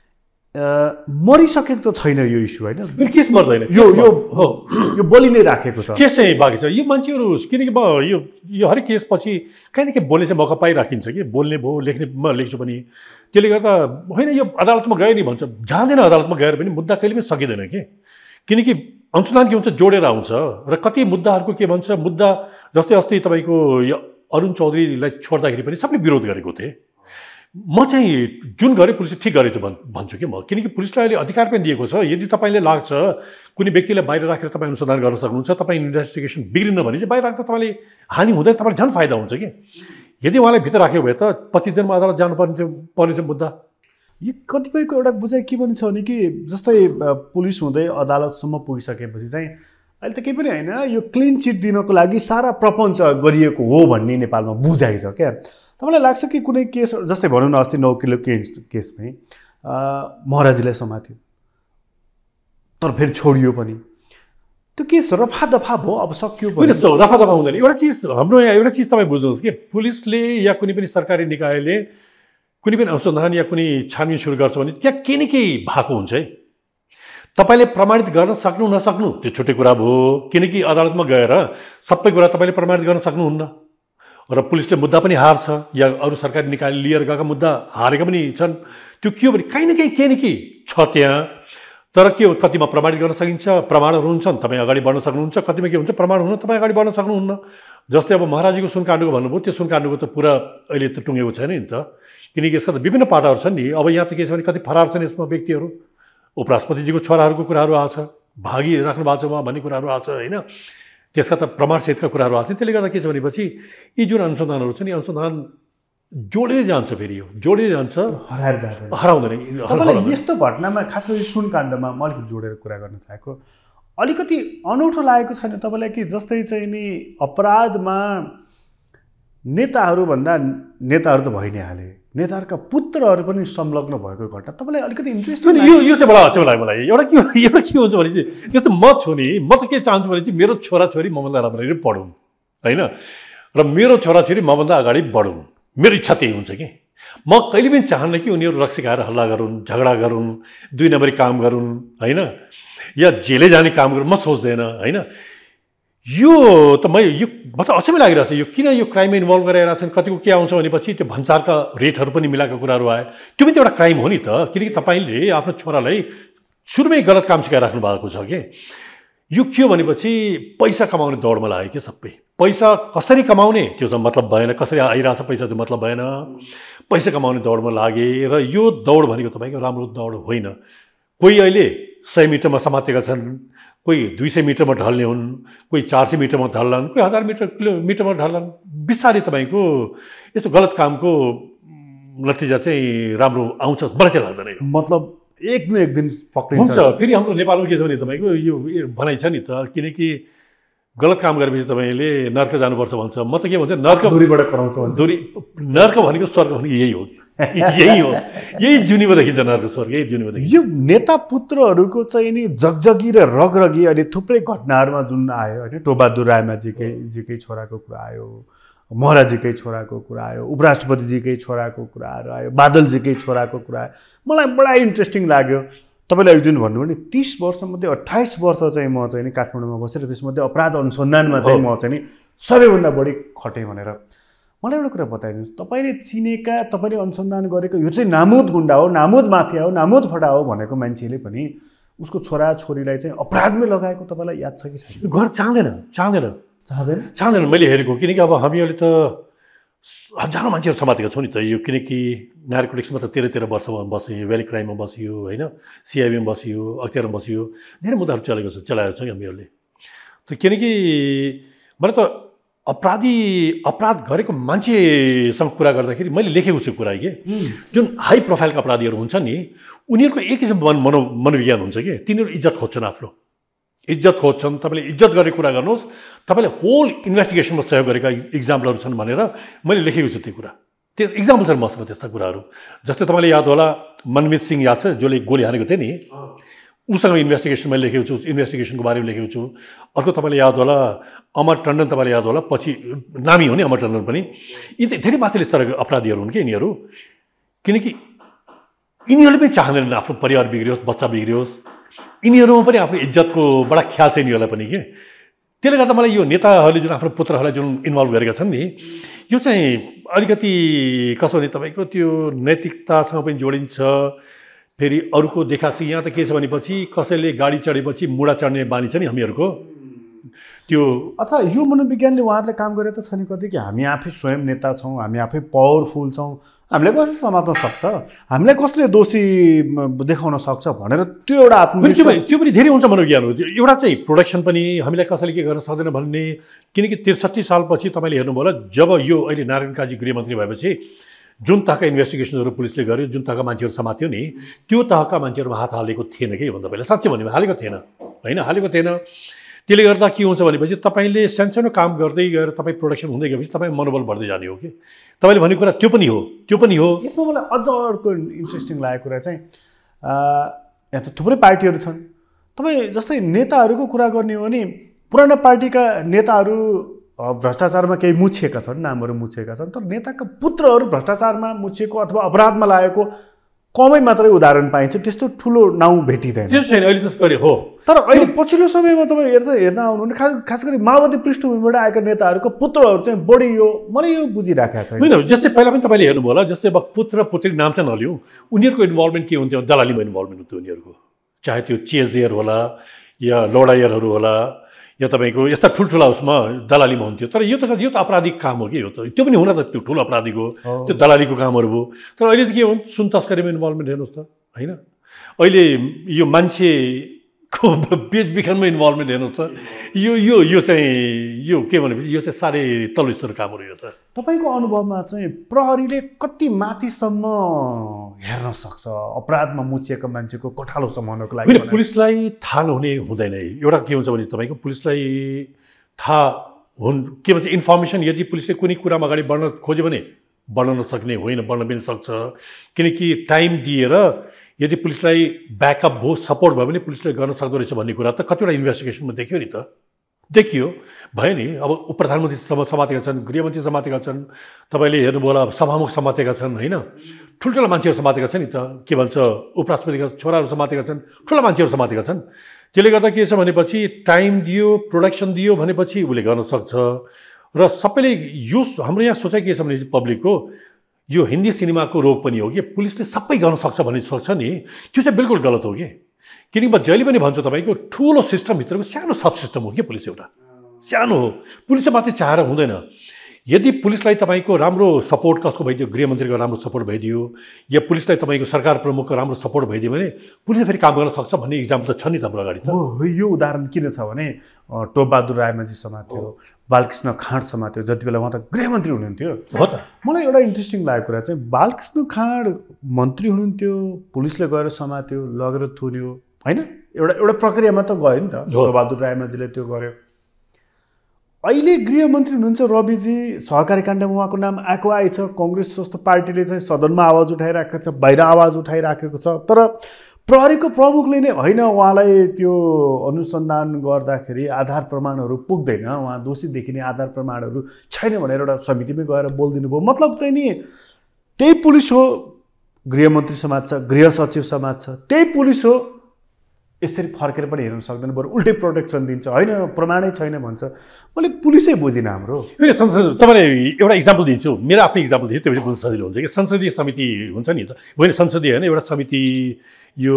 मरिसकेको त छैन यो इस्यु होइन, केस मर्दैन, यो यो हो यो बलि नै राखेको छ, केस चाहिँ बाँकी छ। यो मान्छेहरू किनकि म यो यो हरेक केसपछि काहीँ न काहीँ बोल्ने चाहिँ मौका पाइराखिन्छ कि, बोल्ने भयो, लेख्ने म लेख्छु पनि। त्यसले गर्दा होइन यो अदालतमा गयो नि भन्छ, जाँदैन अदालतमा गएर पनि मुद्दा कहिले पनि सकिँदैन कि, किनकि अनुसन्धान के हुन्छ जोडेर आउँछ। र कति मुद्दाहरूको के भन्छ, मुद्दा जस्तै अस्ति तपाईँको यो अरुण चौधरीलाई छोड्दाखेरि पनि सबले विरोध गरेको थिएँ। म चाहिँ जुन गरेँ पुलिसले ठिक गरेँ त भन् भन्छु कि म, किनकि पुलिसलाई अहिले अधिकार पनि दिएको छ। यदि तपाईँले लाग्छ कुनै व्यक्तिलाई बाहिर राखेर तपाईँ अनुसन्धान गर्न सक्नुहुन्छ, तपाईँ इन्भेस्टिगेसन बिग्रिन्न भने चाहिँ बाहिर राख्दा तपाईँले हानि हुँदैन, तपाईँलाई झन् फाइदा हुन्छ कि। यदि उहाँलाई भित्र राख्यो भए त पच्चिस दिनमा अदालत जानुपर्ने थियो पर्ने थियो मुद्दा। यो कतिपयको एउटा बुझाइ के पनि छ भने कि जस्तै पुलिस हुँदै अदालतसम्म पुगिसकेपछि चाहिँ अहिले त केही पनि होइन, यो क्लिन चिट दिनको लागि सारा प्रपञ्च गरिएको हो भन्ने नेपालमा बुझाइ छ क्या। तपाईँलाई लाग्छ कि कुनै केस जस्तै भनौँ न अस्ति नौ किलो केस केसमै महाराजीलाई समात्यो तर फेरि छोडियो पनि, त्यो केस रफा दफा भयो, अब सक्यो पनि। रफा दफा हुँदैन। एउटा चिज हाम्रो यहाँ एउटा चिज तपाईँ बुझ्नुहोस् कि पुलिसले या कुनै पनि सरकारी निकायले कुनै पनि अनुसन्धान या कुनै छानबिन सुरु गर्छ भने त्यहाँ केही न केही भएको हुन्छ है। तपाईँले प्रमाणित गर्न सक्नु नसक्नु त्यो छुट्टै कुरा भयो, किनकि अदालतमा गएर सबै कुरा तपाईँले प्रमाणित गर्न सक्नुहुन्न। र पुलिसले मुद्दा पनि हार्छ या अरू सरकारी निकायले लिएर गएका मुद्दा हारेका पनि छन्। त्यो के हो भने काहीँ न केही केही न केही छ त्यहाँ, तर के हो कतिमा प्रमाणित गर्न सकिन्छ, प्रमाणहरू हुन्छन् तपाईँ अगाडि बढ्न सक्नुहुन्छ, कतिमा के हुन्छ प्रमाण हुन तपाईँ अगाडि बढ्न सक्नुहुन्न। जस्तै अब महाराजीको सुन काण्डको भन्नुभयो, त्यो सुन काण्डको त पुरा अहिले त टुङ्गेको छैन नि त, किनकि यसका त विभिन्न पाटाहरू छन् नि। अब यहाँ त के छ भने कति फरार छन् यसमा व्यक्तिहरू, उपराष्ट्रपतिजीको छोराहरूको कुराहरू आएको छ, भागी राख्नु भएको छ उहाँ भन्ने कुराहरू आएको छ होइन, त्यसका त प्रमाणसहितका कुराहरू आएको छ। त्यसले गर्दा के छ भनेपछि यी जुन अनुसन्धानहरू छन् यी अनुसन्धान जोडिँदै जान्छ, फेरि यो जोडिँदै जान्छ, हराएर जाँदैन, हराउँदैन। तपाईँलाई यस्तो घटनामा खास गरी सुन काण्डमा म अलिकति जोडेर कुरा गर्न चाहेको अलिकति अनौठो लागेको छैन तपाईँलाई कि जस्तै चाहिँ नि अपराधमा नेताहरूभन्दा नेताहरू त भइ नै हाले, नेताहरूका पुत्रहरू पनि संलग्न भएको घटना तपाईँलाई अलिकति इन्ट्रेस्टिङ यो यो चाहिँ बडा अचम्म लाग्यो मलाई। एउटा के एउटा के हुन्छ भने चाहिँ जस्तो म छु नि, म त के चाहन्छु भने चाहिँ मेरो छोराछोरी मभन्दा राम्ररी पढौँ होइन, र मेरो छोराछोरी मभन्दा अगाडि बढौँ, मेरो इच्छा त्यही हुन्छ कि। म कहिले पनि चाहन्न कि उनीहरू रक्सी खाएर हल्ला गरून्, झगडा गरून्, दुई नम्बरी काम गरून् होइन, या जेलै जाने काम गरून्, म सोच्दैन होइन। यो त म यो म त अचम्मै लागिरहेको छ, यो किन यो क्राइममा इन्भल्भ गराइरहेको छन्। कतिको के आउँछ भनेपछि त्यो भन्सारका रेटहरू पनि मिलाएको कुराहरू आयो, त्यो पनि त एउटा क्राइम हो नि त, किनकि तपाईँले आफ्नो छोरालाई सुरुमै गलत काम सिकाइराख्नु भएको छ कि। यो के हो भनेपछि पैसा कमाउने दौडमा लाग्यो कि सबै, पैसा कसरी कमाउने त्यो चाहिँ मतलब भएन, कसरी आइरहेछ पैसा त्यो मतलब भएन, पैसा कमाउने दौडमा लागे। र यो दौड भनेको तपाईँको राम्रो दौड होइन। कोही अहिले सय मिटरमा समातेका छन्, कोही दुई सय मिटरमा ढल्ने हुन्, कोही चार सय मिटरमा ढल्लान्, कोही हजार मिटर किलोमिटरमा ढल्लान्। बिस्तारै तपाईँको यस्तो गलत कामको नतिजा चाहिँ राम्रो आउँछ मलाई चाहिँ लाग्दैन। यो मतलब एक न एक दिन पक्रिन्छ। फेरि हाम्रो नेपालमा के छ भने तपाईँको यो भनाइ छ नि त, किनकि गलत काम गरेपछि तपाईँले नर्क जानुपर्छ भन्छ। म त के भन्छ, नर्क दूरीबाट कराउँछ भन्छ। दूरी नर्क भनेको स्वर्ग भनेको यही हो, यही हो, यही जुनीमा देखिन्छ नर्क स्वर्ग, यही जुनीमा देखिन्छ। यो नेता पुत्रहरूको चाहिँ नि जगजगी र रगरगी अहिले थुप्रै घटनाहरूमा जुन आयो होइन, टोबहादुर रायमाझीकै जीकै छोराको कुरा आयो, महराजीकै छोराको कुरा आयो, उपराष्ट्रपतिजीकै छोराको कुराहरू आयो, बादलजीकै छोराको कुरा आयो। मलाई बडा इन्ट्रेस्टिङ लाग्यो। तपाईँले अघि जुन भन्नुभयो नि तीस वर्षमध्ये अट्ठाइस वर्ष चाहिँ म चाहिँ नि काठमाडौँमा बसेर त्यसमध्ये अपराध अनुसन्धानमा चाहिँ म चाहिँ नि सबैभन्दा बढी खटेँ भनेर। मलाई एउटा कुरा बताइदिनुहोस्, तपाईँले चिनेका, तपाईँले अनुसन्धान गरेको यो चाहिँ नामुद गुन्डा हो, नामुद माफिया हो, नामुद फटा हो भनेको मान्छेले पनि उसको छोरा छोरीलाई चाहिँ अपराधमै लगाएको तपाईँलाई याद छ कि छैन? घर चाहँदैन, चाहँदैन, चाहँदैन, चाहँदैन। मैले हेरेको, किनकि अब हामीहरूले त हजारौँ मान्छेहरू समातेका छौँ नि त। यो किनकि नार्कोटिक्समा त तेह्र तेह्र वर्षमा बसियो, भ्याली क्राइममा बसियो होइन, सिआइबीमा बसियो, अख्तियारमा बसियो, धेरै मुद्दाहरू चलेको छ, चलाएको छ हामीहरूले त। किनकि मैले त अपराधी अपराध गरेको मान्छेसँग कुरा गर्दाखेरि मैले लेखेको छु कुरा के, जुन हाई प्रोफाइलका अपराधीहरू हुन्छन् नि, उनीहरूको एक किसिमको मन मनो मनोविज्ञान हुन्छ कि तिनीहरू इज्जत खोज्छन्, आफ्नो इज्जत खोज्छन्। तपाईँले इज्जत गर्ने कुरा गर्नुहोस्, तपाईँले होल इन्भेस्टिगेसनमा सहयोग गरेका इक्जाम्पलहरू छन् भनेर मैले लेखेको छु त्यो कुरा। त्यो इक्जाम्पल छन् मसँग त्यस्ता कुराहरू। जस्तै तपाईँलाई याद होला मनमित सिंह याद छ, जसले गोली हानेको थियो नि, उसँग इन्भेस्टिगेसन मैले लेखेको छु, इन्भेस्टिगेसनको बारेमा लेखेको छु। अर्को तपाईँलाई याद होला अमर टन्डन, तपाईँलाई याद होला, पछि नामी हो नि अमर टन्डन पनि। यी त धेरै माथिल्लो स्तरका अपराधीहरू हुन् कि यिनीहरू, किनकि यिनीहरूले पनि चाहँदैनन् आफ्नो परिवार बिग्रियोस्, बच्चा बिग्रियोस्। यिनीहरूमा पनि आफ्नो इज्जतको बडा ख्याल छ यिनीहरूलाई पनि के। त्यसले गर्दा मलाई यो नेताहरूले जुन आफ्नो पुत्रहरूलाई जुन इन्भल्भ गरेका छन् नि, यो चाहिँ अलिकति कसो भने तपाईँको त्यो नैतिकतासँग पनि जोडिन्छ। फेरि अरूको देखासी यहाँ त के छ भनेपछि कसैले गाडी चढेपछि मुढा चढ्ने बानी छ नि हामीहरूको, त्यो अथवा यो मनोविज्ञानले उहाँहरूले काम गरेर त छ नि कति कि हामी आफै स्वयं नेता छौँ, हामी आफै पावरफुल छौँ, हामीलाई कसले समात्न सक्छ, हामीलाई कसले दोषी देखाउन सक्छ भनेर त्यो एउटा आत्मविश्वास, त्यो पनि धेरै हुन्छ मनोविज्ञान हो। एउटा चाहिँ प्रोडक्सन पनि हामीलाई कसैले के गर्न सक्दैन भन्ने। किनकि त्रिसठी सालपछि तपाईँले हेर्नुभयो होला, जब यो अहिले नारायण काजी गृहमन्त्री भएपछि जुन तहका इन्भेस्टिगेसनहरू पुलिसले गर्यो, जुन तहका मान्छेहरू समात्यो नि, त्यो तहका मान्छेहरूमा हात हालेको थिएन कि भन्दा पहिला, साँच्चै भन्यो हालेको थिएन होइन, हालेको थिएन। त्यसले गर्दा के हुन्छ भनेपछि तपाईँले सानसानो काम गर्दै गएर तपाईँ प्रोडक्सन हुँदै गएपछि तपाईँ मनोबल बढ्दै जाने हो कि। तपाईँले भनेको कुरा त्यो पनि हो, त्यो पनि हो। यसमा मलाई अझ अर्को इन्ट्रेस्टिङ लागेको कुरा चाहिँ यहाँ त थुप्रै पार्टीहरू छन्। तपाईँ जस्तै नेताहरूको कुरा गर्ने हो भने पुराना पार्टीका नेताहरू भ्रष्टाचारमा केही मुछिएका छन्, नामहरू मुछिएका छन्, तर नेताका पुत्रहरू भ्रष्टाचारमा मुछिएको अथवा अपराधमा लागेको कमै मात्रै उदाहरण पाइन्छ, त्यस्तो ठुलो नाउँ भेटिँदैन। त्यो छैन अहिले त गरे हो। तर अहिले पछिल्लो समयमा तपाईँ हेर्दा हेर्न आउनु भने खास खास गरी माओवादी पृष्ठभूमिबाट आएका नेताहरूको पुत्रहरू चाहिँ बढी यो मलाई यो बुझिराखेको छ। होइन, जस्तै पहिला पनि तपाईँले हेर्नुभयो होला, जस्तै अब पुत्र पुत्री नाम चाहिँ नलिउँ, उनीहरूको इन्भल्भमेन्ट के हुन्थ्यो, दलालीमा इन्भल्भमेन्ट हुन्थ्यो उनीहरूको, चाहे त्यो चेजियर होला या लडाइयरहरू होला या तपाईँको यस्ता ठुल्ठुला उसमा दलालीमा हुन्थ्यो। तर यो त यो त आपराधिक काम हो कि, यो त त्यो पनि हुन त त्यो ठुलो अपराधिक हो, त्यो दलालीको कामहरू भयो। तर अहिले त के हो, सुन तस्करीमा इन्भल्भमेन्ट हेर्नुहोस् त होइन, अहिले यो मान्छेको बेचबिखनमा इन्भल्भमेन्ट हेर्नुहोस् त, यो यो यो चाहिँ यो के भनेपछि यो चाहिँ साह्रै तल्लो स्तरको कामहरू यो त। तपाईँको अनुभवमा चाहिँ प्रहरीले कति माथिसम्म हेर्न सक्छ अपराधमा मुछिएको मान्छेको कठालो समाउनको लागि? पुलिसलाई थाहा नहुने हुँदैन। एउटा के हुन्छ भने तपाईँको पुलिसलाई थाहा हुन् के भन्छ इन्फर्मेसन, यदि पुलिसले कुनै कुरामा अगाडि बढ्न खोज्यो भने बढ्न नसक्ने होइन, बढ्न पनि सक्छ। किनकि टाइम दिएर यदि पुलिसलाई ब्याकअप भयो, सपोर्ट भयो भने पुलिसले गर्न सक्दो रहेछ भन्ने कुरा त कतिवटा इन्भेस्टिगेसनमा देखियो नि त, देखियो भयो नि। अब उप प्रधानमन्त्री समातेका छन्, गृहमन्त्री समातेका छन्, तपाईँले हेर्नुभयो होला सभामुख समातेका छन् होइन, ठुल्ठुला मान्छेहरू समातेका छन् नि त। के भन्छ उपराष्ट्रपतिका छोराहरू समातेका छन्, ठुला मान्छेहरू समातेका छन्। त्यसले गर्दा के छ भनेपछि टाइम दियो, प्रोडक्सन दियो भनेपछि उसले गर्न सक्छ। र सबैले यो हाम्रो यहाँ सोचाइ के छ भने पब्लिकको यो हिन्दी सिनेमाको रोग पनि हो कि पुलिसले सबै गर्न सक्छ भन्ने सक्छ नि, त्यो चाहिँ बिल्कुल गलत हो कि। किनकि म जहिले पनि भन्छु तपाईँको ठुलो सिस्टमभित्रको सानो सब सिस्टम हो कि पुलिस एउटा, सानो हो। पुलिसले मात्रै चाहेर हुँदैन। यदि पुलिसलाई तपाईँको राम्रो सपोर्ट कसको भइदियो, गृहमन्त्रीको राम्रो सपोर्ट भइदियो या पुलिसलाई तपाईँको सरकार प्रमुखको राम्रो सपोर्ट भइदियो भने पुलिसले फेरि काम गर्न सक्छ भन्ने इक्जाम्पल त छ नि हाम्रो अगाडि। हो, यो उदाहरण किन छ भने टोपबहादुर रायमाझी समात्यो, बालकृष्ण खाँड समात्यो, जति बेला उहाँ त गृहमन्त्री हुनुहुन्थ्यो। हो त। मलाई एउटा इन्ट्रेस्टिङ लागेको कुरा चाहिँ बालकृष्ण खाँड मन्त्री हुनुहुन्थ्यो, पुलिसले गएर समात्यो, लगेर थुन्यो होइन, एउटा एउटा प्रक्रियामा त गयो नि त। टोपबहादुर रायमाझीले त्यो गर्यो। अहिले गृहमन्त्री हुनुहुन्छ रविजी, सहकारी काण्डमा उहाँको नाम आएको आएछ। कङ्ग्रेस जस्तो पार्टीले चाहिँ सदनमा आवाज उठाइराखेको छ, बाहिर आवाज उठाइराखेको छ, तर प्रहरीको प्रमुखले नै होइन उहाँलाई त्यो अनुसन्धान गर्दाखेरि आधार प्रमाणहरू पुग्दैन, उहाँ दोषी देखिने आधार प्रमाणहरू छैन भनेर एउटा समितिमै गएर बोलिदिनु भयो। मतलब चाहिँ नि त्यही पुलिस हो गृहमन्त्री समाज छ, गृह सचिव समाज छ, त्यही पुलिस हो यसरी फर्केर पनि हेर्न सक्दैन, बरु उल्टै प्रोटेक्सन दिन्छ, होइन प्रमाणै छैन भन्छ। मैले पुलिसै बुझिनँ हाम्रो। संसद तपाईँले एउटा इक्जाम्पल दिन्छु, मेरो आफ्नै इक्जाम्पल दिन्छु, त्यो बुझ्न सजिलो हुन्छ कि संसदीय समिति हुन्छ नि त, होइन संसदीय होइन, एउटा समिति यो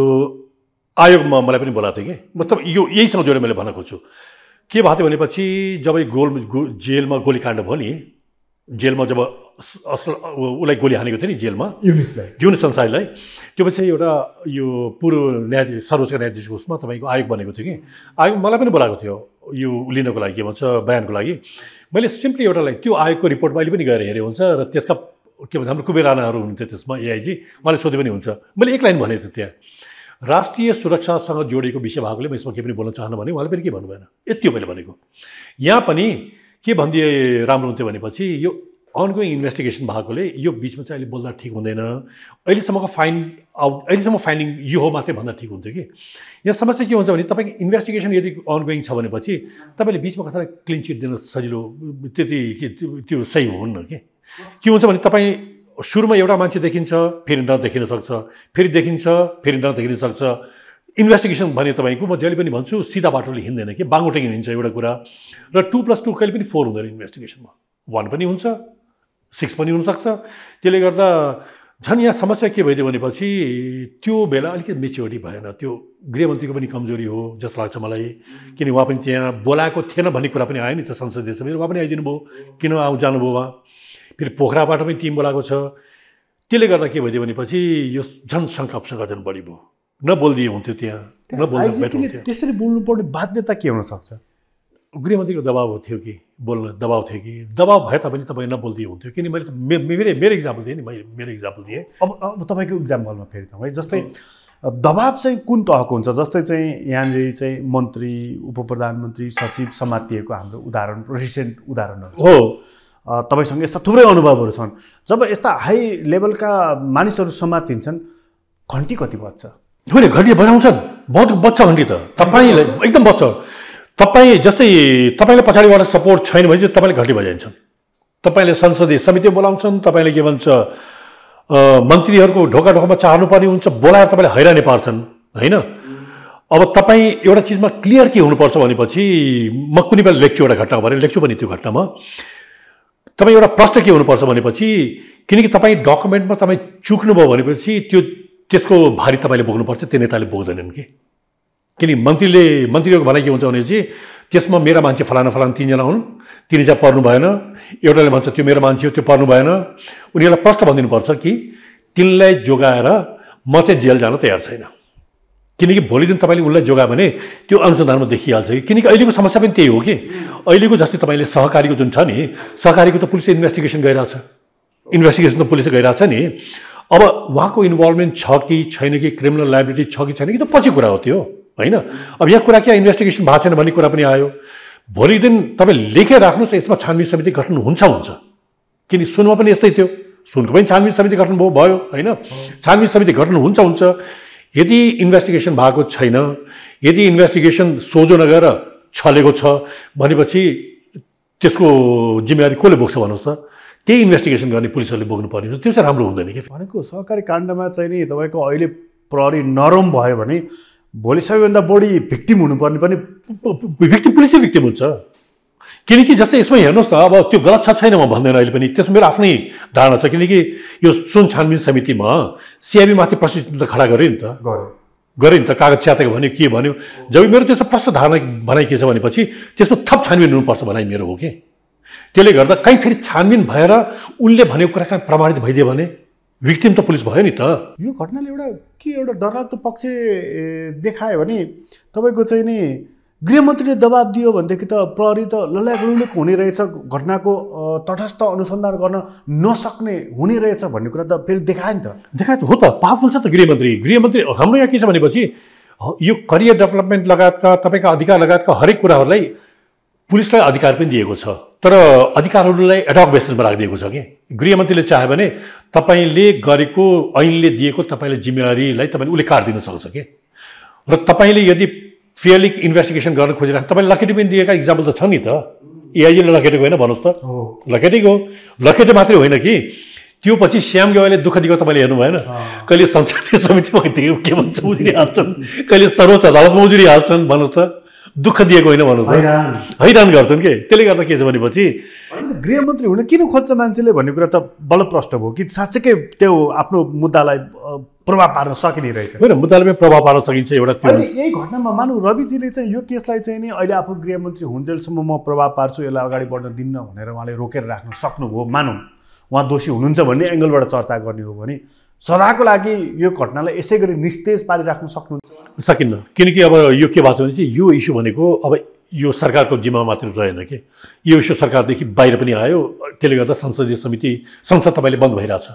आयोगमा मलाई पनि बोलाएको थियो कि, मतलब यो यहीसँग जोडेर मैले भन्न खोज्छु। के भएको थियो भनेपछि जब गोल जेलमा गोलीकाण्ड भयो नि, जेलमा जब असल उसलाई गोली हानेको थियो नि जेलमा, युनिसलाई युनिस संसारलाई, त्यो पछि एउटा यो पूर्व न्यायाधीश सर्वोच्च न्यायाधीशको उसमा तपाईँको आयोग बनेको थियो कि, आयोग मलाई पनि बोलाएको थियो यो लिनको लागि, के भन्छ बयानको लागि। मैले सिम्पली एउटालाई त्यो आयोगको रिपोर्ट मैले पनि गएर हेरेँ हुन्छ, र त्यसका के भन्छ हाम्रो कुबेर राणाहरू हुनुहुन्थ्यो त्यसमा एआइजी, उहाँले सोधे पनि हुन्छ। मैले एक लाइन भनेको थिएँ त्यहाँ, राष्ट्रिय सुरक्षासँग जोडिएको विषय भएकोले म यसमा के पनि बोल्न चाहन्न भने उहाँले पनि के भन्नु भएन, यति हो मैले भनेको। यहाँ पनि के भनिदिए राम्रो हुन्थ्यो भनेपछि यो अनगोइङ इन्भेस्टिगेसन भएकोले यो बिचमा चाहिँ अहिले बोल्दा ठिक हुँदैन, अहिलेसम्मको फाइन्ड आउट अहिलेसम्म फाइन्डिङ यो हो मात्रै भन्दा ठिक हुन्थ्यो कि। यहाँ समस्या के हुन्छ भने तपाईँको इन्भेस्टिगेसन यदि अनगोइङ छ भनेपछि तपाईँले बिचमा कसैलाई क्लिन चिट दिन सजिलो त्यति के त्यो सही हुन्न कि। के हुन्छ भने तपाईँ सुरुमा एउटा मान्छे देखिन्छ, फेरि नदेखिन सक्छ, फेरि देखिन्छ, फेरि नदेखिन सक्छ। इन्भेस्टिगेसन भने तपाईँको म जहिले पनि भन्छु सिधा बाटोले हिँड्दैन कि, बाङ्गोटे हिँड्छ एउटा कुरा। र टू प्लस टू कहिले पनि फोर हुँदैन इन्भेस्टिगेसनमा, वान पनि हुन्छ, सिक्स पनि हुनसक्छ। त्यसले गर्दा झन् यहाँ समस्या के भइदियो भनेपछि त्यो बेला अलिकति मेच्योरिटी भएन, त्यो गृहमन्त्रीको पनि कमजोरी हो जस्तो लाग्छ मलाई, किन उहाँ पनि त्यहाँ बोलाएको थिएन भन्ने कुरा पनि आयो नि त संसदीय समिति, उहाँ पनि आइदिनु भयो, किन आउँ जानुभयो उहाँ, फेरि पोखराबाट पनि टिम बोलाएको छ। त्यसले गर्दा के भइदियो भनेपछि यो झन् शङ्का शङ्का झन् बढी भयो, नबोलिदिए हुन्थ्यो त्यहाँ, नबोल्दा बेटर हुन्थ्यो। त्यसरी बोल्नुपर्ने बाध्यता के हुनसक्छ? गृहमन्त्रीको दबाब थियो कि, बोल्न दबाब थियो कि, दबाब भए तापनि तपाईँ नबोलिदिए हुन्थ्यो। किन मैले मेरो मेरो इक्जाम्पल दिएँ नि, मैले मेरो इक्जाम्पल दिएँ। अब अब तपाईँको इक्जाम्पलमा फेरि जाउँ है, जस्तै दबाब चाहिँ कुन तहको हुन्छ? जस्तै चाहिँ यहाँनिर चाहिँ मन्त्री, उप प्रधानमन्त्री, सचिव समातिएको हाम्रो उदाहरण रिसेन्ट उदाहरणहरू हो। तपाईँसँग यस्ता थुप्रै अनुभवहरू छन्। जब यस्ता हाई लेभलका मानिसहरू समातिन्छन् घन्टी कति बज्छ? होइन घन्टी बजाउँछन्, बहुत बच्छ घन्टी त, तपाईँलाई एकदम बच्छ। तपाईँ जस्तै तपाईँले पछाडिबाट सपोर्ट छैन भने चाहिँ तपाईँले घन्टी बजाइन्छन्, तपाईँले संसदीय समिति बोलाउँछन्, तपाईँले के भन्छ मन्त्रीहरूको ढोका ढोकामा चाहनुपर्ने हुन्छ, बोलाएर तपाईँले हैरानी पार्छन् होइन। अब तपाईँ एउटा चिजमा क्लियर के हुनुपर्छ भनेपछि म कुनै बेला लेख्छु एउटा घटना भने लेख्छु पनि त्यो घटनामा तपाईँ एउटा प्रश्न के हुनुपर्छ भनेपछि, किनकि तपाईँ डकुमेन्टमा तपाईँ चुक्नुभयो भनेपछि त्यो त्यसको भारी तपाईँले बोक्नुपर्छ, त्यो नेताले बोक्दैनन् कि। किनकि मन्त्रीले मन्त्रीहरूको भनाइ के हुन्छ भनेपछि त्यसमा मेरा मान्छे फलाना फलाना तिनजना हुन्, तिनी चाहिँ पर्नु भएन, एउटाले भन्छ त्यो मेरो मान्छे हो त्यो पर्नु भएन। उनीहरूलाई प्रश्न भनिदिनुपर्छ कि तिनलाई जोगाएर म चाहिँ जेल जान तयार छैन, किनकि भोलि दिन तपाईँले उसलाई जोगायो भने त्यो अनुसन्धानमा देखिहाल्छ कि। किनकि अहिलेको समस्या पनि त्यही हो कि, अहिलेको जस्तै तपाईँले सहकारीको जुन छ नि, सहकारीको त पुलिसले इन्भेस्टिगेसन गरिरहेछ, इन्भेस्टिगेसन त पुलिसले गरिरहेछ नि। अब उहाँको इन्भल्भमेन्ट छ कि छैन कि, क्रिमिनल लाइबिलिटी छ कि छैन कि, त पछि कुरा हो त्यो होइन। अब यहाँ कुरा के इन्भेस्टिगेसन भएको छैन भन्ने कुरा पनि आयो। भोलि दिन तपाईँ लेखेर राख्नुहोस् यसमा छानबिन समिति गठन हुन्छ हुन्छ, किनकि सुनमा पनि यस्तै थियो, सुनको पनि छानबिन समिति गठन भयो भयो होइन, छानबिन समिति गठन हुन्छ हुन्छ। यदि इन्भेस्टिगेसन भएको छैन, यदि इन्भेस्टिगेसन सोझो नगएर छलेको छ भनेपछि त्यसको जिम्मेवारी कसले बोक्छ भन्नुहोस् त? त्यही इन्भेस्टिगेसन गर्ने पुलिसहरूले बोक्नु पर्ने हुन्छ, त्यो चाहिँ राम्रो हुँदैन कि। भनेको सहकारी काण्डमा चाहिँ नि तपाईँको अहिले प्रहरी नरम भयो भने भोलि सबैभन्दा बढी भिक्टिम हुनुपर्ने पनि भिक्टिम पुलिसै भिक्टिम हुन्छ। किनकि जस्तै यसमा हेर्नुहोस् न, अब त्यो गलत छ छैन म भन्दैन अहिले पनि, त्यसमा मेरो आफ्नै धारणा छ। किनकि यो सुन छानबिन समितिमा सिआइबी माथि प्रश्न त खडा गर्यो नि त, गऱ्यो नि त, कागज च्यातेको भन्यो के भन्यो। जब मेरो त्यस्तो प्रश्न धारणा भनाइ के छ भनेपछि त्यसमा थप छानबिन हुनुपर्छ भनाइ मेरो हो कि। त्यसले गर्दा कहीँ फेरि छानबिन भएर उनले भनेको कुरा कहाँ प्रमाणित भइदियो भने भिक्टिम त पुलिस भयो नि त। यो घटनाले एउटा के एउटा डरलाग्दो पक्ष देखायो भने तपाईँको चाहिँ नि गृहमन्त्रीले दबाब दियो भनेदेखि त प्रहरी त लल्लागलुलुक हुने रहेछ, घटनाको तटस्थ अनुसन्धान गर्न नसक्ने हुने रहेछ भन्ने कुरा त फेरि देखायो नि त। देखायो त हो त, पावरफुल छ त गृहमन्त्री। गृहमन्त्री हाम्रो यहाँ के छ भनेपछि यो करियर डेभलपमेन्ट लगायतका तपाईँका अधिकार लगायतका हरेक कुराहरूलाई पुलिसलाई अधिकार पनि दिएको छ, तर अधिकारहरूलाई एडहक बेसिसमा राखिदिएको छ कि। गृहमन्त्रीले चाह्यो भने तपाईँले गरेको ऐनले दिएको तपाईँले जिम्मेवारीलाई तपाईँले उसले काटिदिन सक्छ कि। र तपाईँले यदि फेयरली इन्भेस्टिगेसन गर्न खोजिरहेको तपाईँले लखेटी पनि दिएका इक्जाम्पल त छ नि त। एआइजीले लखेटेको होइन भन्नुहोस् त, लखेटेको लखेटे मात्रै होइन कि त्यो पछि श्याम गेवाईले दुःख दिएको तपाईँले हेर्नु भएन? कहिले संसदीय समितिमा के भन्छ उजुरिहाल्छन्, कहिले सर्वोच्च अदालतमा उजुरिहाल्छन्, भन्नुहोस् त। दुःख दिएको होइन भन्नुहोस् त, हैरान गर्छन् के। त्यसले गर्दा के छ भनेपछि गृहमन्त्री हुन किन खोज्छ मान्छेले भन्ने कुरा त बल्ल प्रश्न भयो कि साँच्चैकै त्यो आफ्नो मुद्दालाई प्रभाव पार्न सकिने रहेछ। होइन, मुद्दालाई पनि प्रभाव पार्न सकिन्छ एउटा। अहिले यही घटनामा मानौँ रविजीले चाहिँ यो केसलाई चाहिँ नि अहिले आफू गृहमन्त्री हुन्जेलसम्म म प्रभाव पार्छु, यसलाई अगाडि बढ्न दिन्न भनेर उहाँले रोकेर राख्न सक्नुभयो, मानौँ उहाँ दोषी हुनुहुन्छ भन्ने एङ्गलबाट चर्चा गर्ने हो भने सदाको लागि यो घटनालाई यसै गरी निस्तेज पारिराख्न सक्नुहुन्छ? सकिन्न, किनकि अब यो के भएको छ भने चाहिँ यो इस्यु भनेको अब यो सरकारको जिम्मा मात्र रहेन कि, यो इस्यु सरकारदेखि बाहिर पनि आयो। त्यसले गर्दा संसदीय समिति संसद तपाईँले बन्द भइरहेछ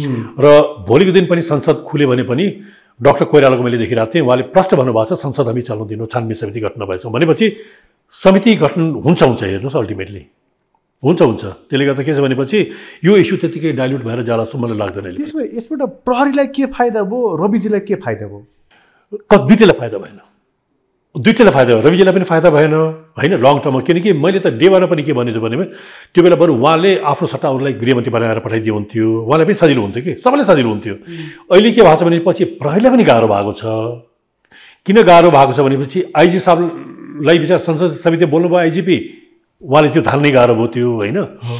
र भोलिको दिन पनि संसद खुल्यो भने पनि डाक्टर कोइरालाको मैले देखिरहेको थिएँ, उहाँले प्रश्न भन्नुभएको छ संसद हामी चल्न दिनु, छानबिन समिति गठन नभएछ भनेपछि समिति गठन हुन्छ हुन्छ हेर्नुहोस् अल्टिमेटली हुन्छ हुन्छ। त्यसले गर्दा के छ भनेपछि यो इस्यु त्यतिकै डाइल्युट भएर जाला जस्तो मलाई लाग्दैन। त्यसमा यसबाट प्रहरीलाई के फाइदा भयो, रविजीलाई के फाइदा भयो? दुईटैलाई फाइदा भएन, दुईटैलाई फाइदा भयो। रविजीलाई पनि फाइदा भएन होइन लङ टर्ममा, किनकि मैले त डे वानमा पनि के भनेको भने त्यो बेला बरु उहाँले आफ्नो सट्टाहरूलाई गृहमन्त्री बनाएर पठाइदियो हुन्थ्यो, उहाँलाई पनि सजिलो हुन्थ्यो कि, सबैलाई सजिलो हुन्थ्यो। अहिले के भएको छ भनेपछि प्रहरीलाई पनि गाह्रो भएको छ। किन गाह्रो भएको छ भनेपछि आइजी साहबलाई विचार संसद समिति बोल्नुभयो आइजिपी, उहाँले त्यो धान्नै गाह्रो भयो त्यो होइन।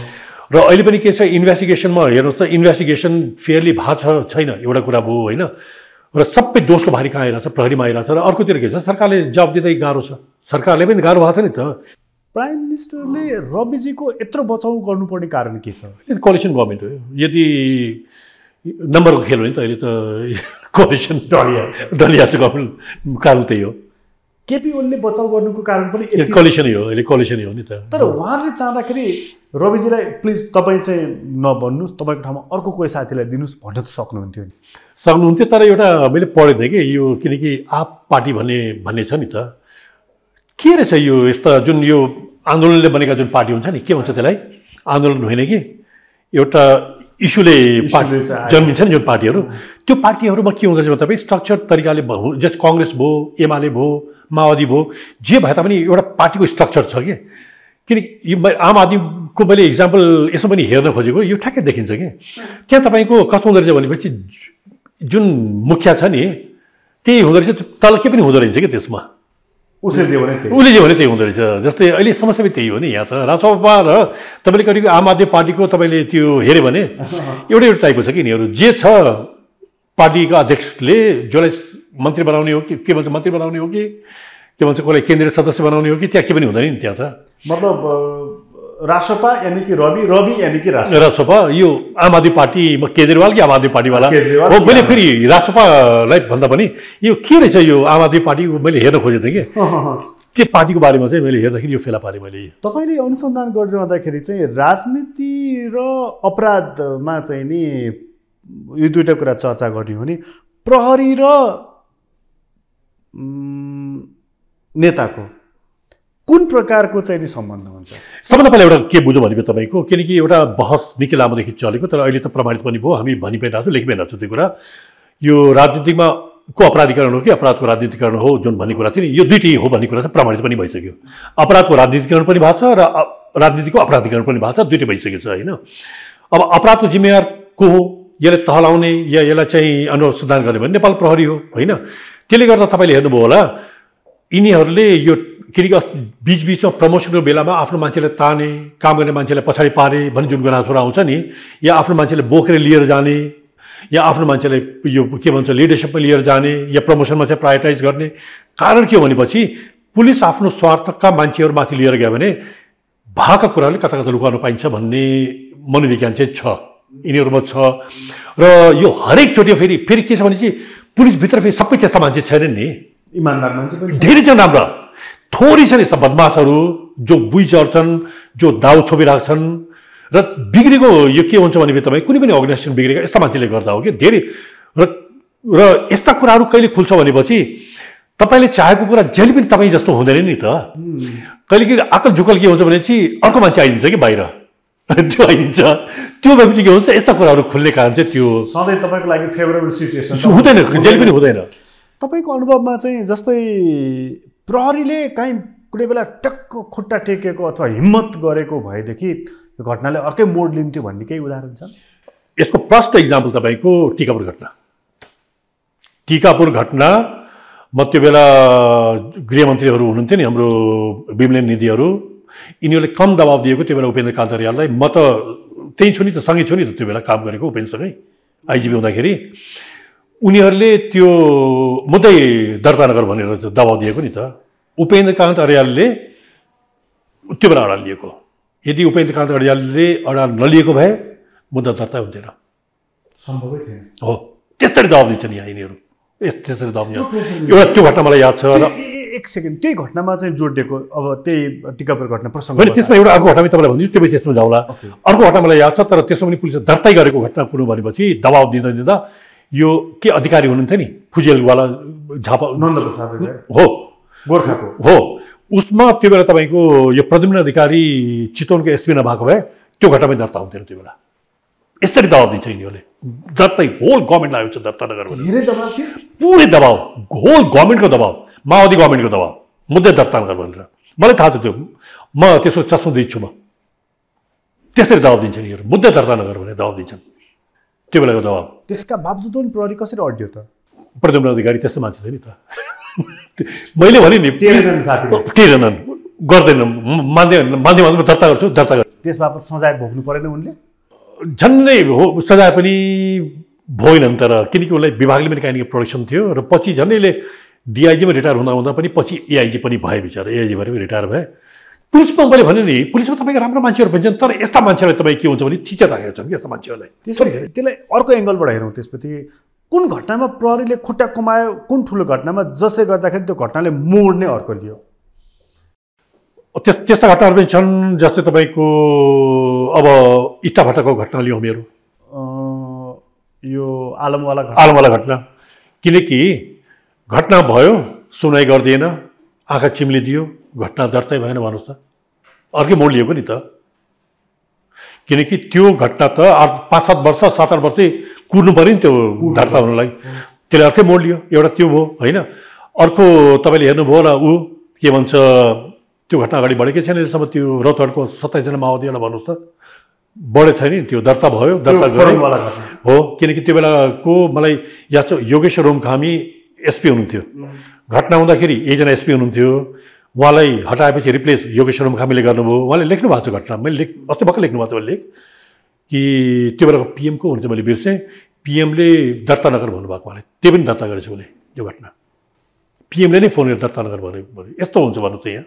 र अहिले पनि के छ इन्भेस्टिगेसनमा हेर्नुहोस् त, इन्भेस्टिगेसन फेयरली भएको छ छैन एउटा कुरा भयो होइन। र सबै दोषको भारी कहाँ आइरहेछ, प्रहरीमा आइरहेछ। र अर्कोतिर के छ सरकारले जवाब दिँदै गाह्रो छ, सरकारले पनि गाह्रो भएको छ नि त। प्राइम मिनिस्टरले रविजीको यत्रो बचाउ गर्नुपर्ने कारण के छ? कोलिसन गभर्मेन्ट हो, यदि नम्बरको खेल हो नि त अहिले त कोलिसन डलिया डलिया छ गभर्मेन्ट, कारण त्यही हो। केपी ओलीले बचाउ गर्नुको कारण पनि कोलिसनै हो, अहिले कोलिसनै हो नि त। तर उहाँले चाहँदाखेरि रविजीलाई प्लिज तपाईँ चाहिँ नबन्नुहोस्, तपाईँको ठाउँमा अर्को कोही साथीलाई दिनुहोस् भन्न त सक्नुहुन्थ्यो नि? सक्नुहुन्थ्यो, तर एउटा मैले पढेको थिएँ कि यो किनकि आप पार्टी भन्ने भन्ने छ नि त, के रहेछ यो यस्ता जुन यो आन्दोलनले बनेका जुन पार्टी हुन्छ नि, के भन्छ त्यसलाई, आन्दोलन होइन कि एउटा इस्युले जन्मिन्छ नि जुन पार्टीहरू, त्यो पार्टीहरूमा के हुँदछ भने तपाईँ स्ट्रक्चर तरिकाले जस कङ्ग्रेस भयो, एमाले भयो, माओवादी भयो, जे भए तापनि एउटा पार्टीको स्ट्रक्चर छ कि। किनकि यो आम आदमीको मैले इक्जाम्पल यसो पनि हेर्न खोजेको, यो ठ्याक्कै देखिन्छ कि त्यहाँ तपाईँको कस्तो हुँदो रहेछ भनेपछि जुन मुखिया छ नि त्यही हुँदो रहेछ, तल के पनि हुँदो रहेछ कि त्यसमा उसले जे भने त्यही उसले जे भने त्यही हुँदो रहेछ। जस्तै अहिले समस्या पनि त्यही हो नि यहाँ त, राजसभा र तपाईँले करिब आम आदमी पार्टीको तपाईँले त्यो हेऱ्यो भने एउटै एउटा टाइपको छ कि यिनीहरू, जे छ पार्टीका अध्यक्षले जसलाई मन्त्री बनाउने हो कि के भन्छ मन्त्री बनाउने हो कि के भन्छ कसलाई केन्द्रीय सदस्य बनाउने हो कि त्यहाँ के पनि हुँदैन नि त्यहाँ त। मतलब रासपा यानि कि रवि रवि यानि कि रासपा रासपा यो आम आदमी पार्टी केजरीवाल कि आम आदमी पार्टीवाला हो। मैले फेरि रासपालाई भन्दा पनि यो के रहेछ यो आम आदमी पार्टी मैले हेर्न खोजेको थिएँ कि त्यो पार्टीको बारेमा चाहिँ मैले हेर्दाखेरि यो फेला पारेँ मैले। तपाईँले अनुसन्धान गरिरहँदाखेरि चाहिँ राजनीति र अपराधमा चाहिँ नि यो दुईवटा कुरा चर्चा गर्ने हो नि, प्रहरी र नेताको कुन प्रकारको चाहिँ नि सम्बन्ध हुन्छ? सबभन्दा पहिला एउटा के बुझौँ भनेको तपाईँको, किनकि एउटा बहस निकै लामोदेखि चलेको तर अहिले त प्रमाणित पनि भयो, हामी भनि पनि रहेको छौँ, लेखि पनि रहेको छौँ त्यो कुरा। यो राजनीतिमा को अपराधीकरण हो कि अपराधको राजनीतिकरण हो जुन भन्ने कुरा थियो नि, यो दुइटै हो भन्ने कुरा चाहिँ प्रमाणित पनि भइसक्यो। अपराधको राजनीतिकरण पनि भएको छ र राजनीतिको अपराधीकरण पनि भएको छ, दुइटै भइसकेको छ होइन। अब अपराधको जिम्मेवार को हो, यसलाई तहलाउने या यसलाई चाहिँ अनुसन्धान गर्ने भने नेपाल प्रहरी हो होइन। त्यसले गर्दा तपाईँले हेर्नुभयो होला यिनीहरूले यो किनकि बिचबिचमा प्रमोसनको बेलामा आफ्नो मान्छेलाई ताने, काम गर्ने मान्छेलाई पछाडि पारे भन्ने जुन गुनासोहरू आउँछ नि, या आफ्नो मान्छेलाई बोकेर लिएर जाने या आफ्नो मान्छेलाई यो के भन्छ लिडरसिपमा लिएर जाने या प्रमोसनमा चाहिँ प्रायोरिटाइज गर्ने कारण के हो भनेपछि पुलिस आफ्नो स्वार्थका मान्छेहरूमाथि लिएर गयो भने भाका कुराले कता कता लुकाउन पाइन्छ भन्ने मनोविज्ञान चाहिँ छ, यिनीहरूमा छ। र यो हरेकचोटि फेरि फेरि के छ भने चाहिँ पुलिसभित्र फेरि सबै त्यस्ता मान्छे छैनन् नि, इमान्दार मान्छे पनि धेरै छन् राम्रा, थोरै छन् यस्ता बदमासहरू जो बुइ चढ्छन्, जो दाउ छोपिराख्छन्। र बिग्रेको यो के हुन्छ भने तपाईँ कुनै पनि अर्गनाइजेसन बिग्रेको यस्ता मान्छेले गर्दा हो कि धेरै। र र यस्ता कुराहरू कहिले खुल्छ भनेपछि तपाईँले चाहेको कुरा जहिले पनि तपाईँ जस्तो हुँदैन नि त। कहिले कहिले अकल झुकल के हुन्छ भने चाहिँ अर्को मान्छे आइदिन्छ कि बाहिर, त्यो आइदिन्छ, त्यो भएपछि के हुन्छ यस्ता कुराहरू खुल्ने कारण चाहिँ त्यो सधैँ तपाईँको लागि फेभरेबल सिचुएसन हुँदैन, जहिले पनि हुँदैन। तपाईँको अनुभवमा चाहिँ जस्तै प्रहरीले काहीँ कुनै बेला टक्क खुट्टा टेकेको अथवा हिम्मत गरेको भएदेखि यो घटनाले अर्कै मोड लिन्थ्यो भन्ने केही उदाहरण छ? यसको फर्स्ट इक्जाम्पल तपाईँको टिकापुर घटना। टिकापुर घटना म त्यो बेला गृहमन्त्रीहरू हुनुहुन्थ्यो नि हाम्रो विमलेन निधिहरू, यिनीहरूले कम दबाब दिएको त्यो बेला उपेन्द्र कालतरियाललाई। म त त्यहीँ छु नि त, सँगै छु नि त, त्यो बेला काम गरेको उपेन्द्रसँगै आइजिपी हुँदाखेरि। उनीहरूले त्यो मुद्दै दर्ता नगर भनेर दबाब दिएको नि त। उपेन्द्र कान्त अर्यालले त्यो बेला अडान लिएको, यदि उपेन्द्र कान्त अर्यालले अडान नलिएको भए मुद्दा दर्ता हुन्थेन, सम्भवै थिएन। हो त्यसरी दबाब दिन्छन् यहाँ यिनीहरू, त्यसरी दबाब दिन्छ। एउटा त्यो घटना मलाई याद छ। र एक सेकेन्ड त्यही घटनामा चाहिँ जोडिएको अब त्यही टिकापुर घटना प्रसङ्ग होइन, त्यसमा एउटा अर्को घटना तपाईँलाई भनिदिन्छु, त्यो पछि यसमा जाउँला। अर्को घटना मलाई याद छ, तर त्यसमा पनि पुलिसले दर्तै गरेको घटना कुरो भनेपछि दबाब दिँदा दिँदा यो के अधिकारी हुनुहुन्थ्यो नि फुजेलवाला झापा नन्दप्रसाद हो गोर्खाको हो, उसमा त्यो बेला तपाईँको यो प्रद्युम्न अधिकारी चितवनको एसपी नभएको भए त्यो घटनामै दर्ता हुन्थेन त्यो बेला। यसरी दबाब दिन्छ यिनीहरूले, दर्तै होल गभर्मेन्ट लागेको छ दर्ता नगर भनेर। धेरै दबाब थियो, पुरै दबाब, होल गभर्मेन्टको दबाब, माओवादी गभर्मेन्टको दबाब, मुद्दै दर्ता नगर भनेर। मलाई थाहा छ त्यो, म त्यसको चस्मा दिन्छु म। त्यसरी दबाब दिन्छन् यिनीहरू, मुद्दै दर्ता नगर भनेर दबाब दिन्छन्, त्यो बेलाको दबाब। त्यसका बावजुद पनि प्रहरी कसरी अड्यो त? प्रद्युम्न अधिकारी त्यस्तो मान्छे थियो नि त। मैले भने नि टेरेनन् साथीले टेरेनन् गर्दैन, मान्दै मान्दै मान्दै दर्ता गर्छु दर्ता गर्छु। त्यस बापत सजाय भोग्नु परेन उनले? झन्डै हो सजाय पनि भोगेनन्, तर किनकि उनलाई विभागले पनि काहीँ प्रोडक्सन थियो र पछि झन्डैले डिआइजीमा रिटायर हुँदा हुँदा पनि पछि एआइजी पनि भए, बिचरा एआइजी भएर पनि रिटायर भए। पुलिसमा मैले भने नि पुलिसमा तपाईँको राम्रो मान्छेहरू भन्छन्, तर यस्ता मान्छेलाई तपाईँ के हुन्छ भने थिचेर राखेका छन् कि यस्ता मान्छेहरूलाई। त्यसलाई अर्को एङ्गलबाट हेरौँ, त्यसपछि कुन घटनामा प्रहरीले खुट्टा कमायो, कुन ठुलो घटनामा जसले गर्दाखेरि त्यो घटनाले मोड नै अर्को लियो? त्यस त्यस्ता घटनाहरू पनि छन्, जस्तै तपाईँको अब इट्टाभट्टाको घटना लियौँ मेरो, यो आलमवाला आलमवाला घटना। किनकि घटना भयो, सुनाइ गरिदिएन, आँखा चिम्लिदियो, घटना दर्तै भएन भन्नुहोस् त, अर्कै मोड लिएको नि त। किनकि त्यो घटना त आठ पाँच सात वर्ष सात आठ वर्षै कुर्नु पऱ्यो नि त्यो दर्ता हुनुलाई, त्यसले अर्कै मोड लियो। एउटा त्यो भयो होइन, अर्को तपाईँले हेर्नुभयो होला ऊ के भन्छ त्यो घटना अगाडि बढेकै छैन अहिलेसम्म, त्यो रौतहटको सत्ताइसजना माओवादीलाई भन्नुहोस् त, बढे छैन नि त्यो, दर्ता भयो दर्ता गरे हो। किनकि त्यो बेलाको मलाई याद छ योगेश्वर रोमखामी एसपी हुनुहुन्थ्यो, घटना हुँदाखेरि एकजना एसपी हुनुहुन्थ्यो, उहाँलाई हटाएपछि रिप्लेस योगेश्वर रोमखामीले गर्नुभयो। उहाँले लेख्नु भएको छ घटना, मैले लेख अस्ति भर्खर लेख्नु भएको थियो लेख कि त्यो बेलाको पिएमको हुन्थ्यो, मैले बिर्सेँ, पिएमले दर्ता नगर भन्नुभएको, उहाँले त्यो पनि दर्ता गरेछ उसले त्यो घटना, पिएमले नै फोन गरेर दर्ता नगर भने यस्तो हुन्छ भन्नु चाहिँ यहाँ।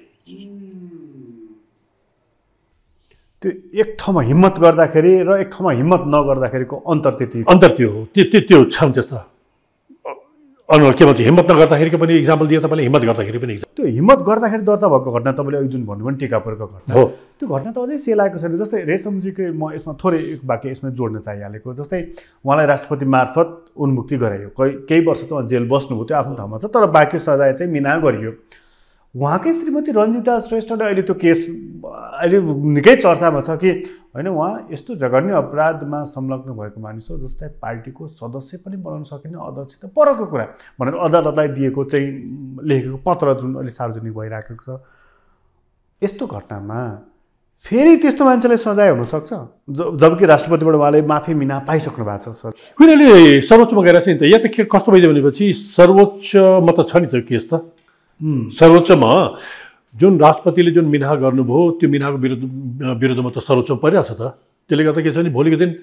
त्यो एक ठाउँमा हिम्मत गर्दाखेरि र एक ठाउँमा हिम्मत नगर्दाखेरिको अन्तर त्यति अन्तर त्यो हो, त्यो त्यो छन् त्यस्ता। अनि के भन्छ हिम्मत नगर्दाखेरिको पनि इक्जाम्पल दियो तपाईँले, हिम्मत गर्दाखेरि पनि इक्जाम्पल। त्यो हिम्मत गर्दाखेरि दर्ता भएको घटना तपाईँले अघि जुन भन्नुभयो नि टिकापुरको घटना हो, त्यो घटना त अझै सेलाएको छैन। जस्तै रेशमजीकै म यसमा थोरै एक वाक्य यसमा जोड्न चाहिहालेको, जस्तै उहाँलाई राष्ट्रपति मार्फत उन्मुक्ति गराइयो, कहीँ केही वर्ष त उहाँ जेल बस्नुभयो, त्यो आफ्नो ठाउँमा छ, तर बाँकी सजाय चाहिँ मिना गरियो। उहाँकै श्रीमती रन्जिता श्रेष्ठले अहिले त्यो केस अहिले निकै चर्चामा छ कि होइन उहाँ यस्तो जघन्य अपराधमा संलग्न भएको मानिस हो जसलाई पार्टीको सदस्य पनि बनाउन सकिने, अध्यक्ष त परको कुरा भनेर अदालतलाई दिएको चाहिँ लेखेको पत्र जुन अहिले सार्वजनिक भइराखेको छ, यस्तो घटनामा फेरि त्यस्तो मान्छेलाई सजाय हुनसक्छ जबकि राष्ट्रपतिबाट उहाँले माफी मिना पाइसक्नु भएको छ? किनभने सर्वोच्चमा गएर चाहिँ त यहाँ त के कस्तो भइदियो भनेपछि सर्वोच्चमा त छ नि त केस त, सर्वोच्चमा जुन राष्ट्रपतिले जुन मिना गर्नुभयो त्यो मिनाको विरुद्ध विरुद्धमा त सर्वोच्चमा परिरहेछ त। त्यसले गर्दा के छ भने भोलिको दिन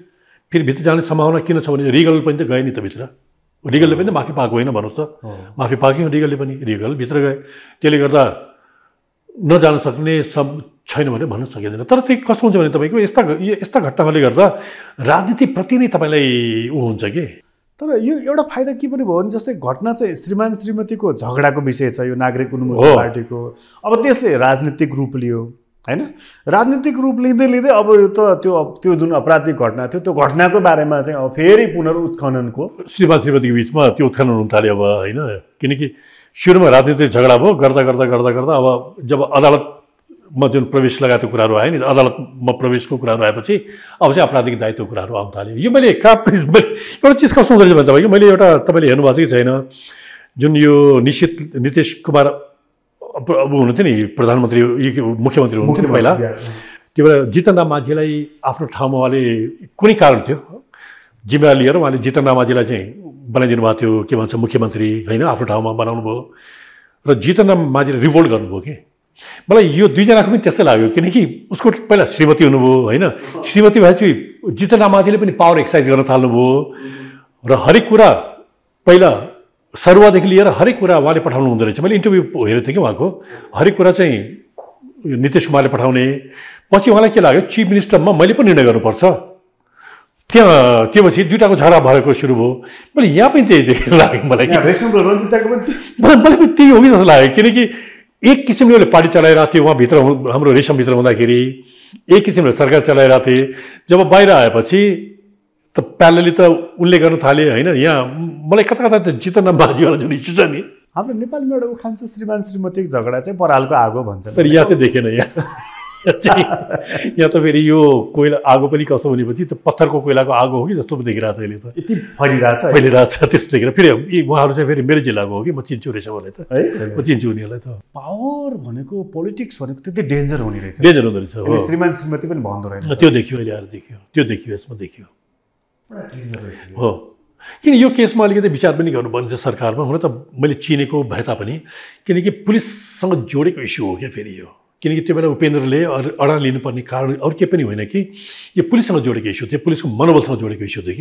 फेरि भित्र जाने सम्भावना किन छ भने रिगल पनि त गए नि त भित्र, रिगलले पनि त माफी पाएको होइन भन्नुहोस् त, माफी पाक्यो रिगलले पनि, रिगल भित्र गए, त्यसले गर्दा नजान सक्ने सब छैन भने भन्न सकिँदैन। तर त्यो कस्तो हुन्छ भने तपाईँको यस्ता यस्ता घटनाहरूले गर्दा राजनीतिप्रति नै तपाईँलाई ऊ हुन्छ कि। तर यो एउटा फाइदा के पनि भयो भने जस्तै घटना चाहिँ श्रीमान श्रीमतीको झगडाको विषय छ, यो नागरिक उन्मुक्ति पार्टीको, अब त्यसले राजनीतिक रूप लियो हैन, राजनीतिक रूप लिँदै लिँदै अब यो त त्यो त्यो जुन अपराधिक घटना थियो त्यो घटनाको बारेमा चाहिँ अब फेरि पुनरुत्खननको श्रीमान श्रीमतीको बिचमा त्यो उत्खनन हुन थाल्यो अब होइन, किनकि सुरुमा राजनीतिक झगडा भयो, गर्दा गर्दा गर्दा गर्दा अब जब अदालतमा जुन प्रवेश लगाएको कुराहरू आयो नि, अदालतमा प्रवेशको कुराहरू आएपछि अब चाहिँ आपराधिक दायित्वको कुराहरू आउन थाल्यो। यो मैले कहाँ एउटा चिज कस्तो हुँदो रहेछ भने तपाईँको मैले एउटा तपाईँले हेर्नुभएको छ कि छैन, जुन यो निश्चित नीतिश कुमार अब हुनुहुन्थ्यो नि प्रधानमन्त्री मुख्यमन्त्री हुनुहुन्थ्यो नि पहिला, त्यो बेला जितन राम माझीलाई आफ्नो ठाउँमा उहाँले कुनै कारण थियो जिम्मेवारी लिएर उहाँले जितन राम माझीलाई चाहिँ बनाइदिनु भएको थियो के भन्छ मुख्यमन्त्री होइन, आफ्नो ठाउँमा बनाउनु भयो र जितन राम माझीले रिभोल्ट गर्नुभयो कि। मलाई यो दुईजनाको पनि त्यस्तै लाग्यो, किनकि उसको पहिला श्रीमती हुनुभयो होइन, श्रीमती भएपछि जितन राम माझीले पनि पावर एक्सर्साइज गर्न थाल्नुभयो र हरेक कुरा पहिला सरुवादेखि लिएर हरेक कुरा उहाँले पठाउनु हुँदो रहेछ। मैले इन्टरभ्यू हेरेको थिएँ कि उहाँको, हरेक कुरा चाहिँ नीतिश कुमारले पठाउने। पछि उहाँलाई के लाग्यो चिफ मिनिस्टरमा मैले पनि निर्णय गर्नुपर्छ, त्यहाँ त्योपछि दुइटाको झगडा भएको सुरु भयो। मैले यहाँ पनि त्यही देखेर लाग्यो मलाई, रेशम र रञ्जिताको पनि मलाई पनि त्यही हो कि जस्तो लाग्यो, किनकि एक किसिमले उसले पार्टी चलाइरहेको थियो उहाँभित्र, हाम्रो रेशमभित्र हुँदाखेरि एक किसिमले सरकार चलाइरहेको थिए। जब बाहिर आएपछि त प्यालेले त उनले गर्न थाले होइन। यहाँ मलाई कता कता त्यो जितन राम माझीवाला जुन इस्यु छ नि, हाम्रो नेपालमा एउटा उखान छ श्रीमान श्रीमतीको झगडा चाहिँ परालको आगो भन्छ, तर यहाँ चाहिँ देखेन। यहाँ यहाँ त फेरि यो कोइला आगो पनि कस्तो भनेपछि त पत्थरको कोइलाको आगो हो कि जस्तो देखिरहेको छ अहिले, त यति फैलिरहेछ फैलिरहेको छ त्यस्तो देखेर। फेरि उहाँहरू चाहिँ फेरि मेरो जिल्लाको हो कि म चिन्छु रेशमलाई त है, म चिन्छु उनीहरूलाई त। पावर भनेको पोलिटिक्स भनेको त्यति डेन्जर हुने रहेछ, डेन्जर हुँदो रहेछ हो। श्रीमान श्रीमती पनि भन्दो रहेछ, त्यो देखियो अहिले आएर देखियो, त्यो देखियो यसमा देखियो हो। किन यो केसमा अलिकति विचार पनि गर्नुपर्ने छ सरकारमा, हुन त मैले चिनेको भए तापनि, किनकि पुलिससँग जोडेको इस्यु हो क्या फेरि यो, किनकि त्यो बेला उपेन्द्रले अडा लिनुपर्ने कारण अरू केही पनि होइन कि यो पुलिससँग जोडेको इस्यु थियो, पुलिसको मनोबलसँग जोडेको इस्यु थियो कि,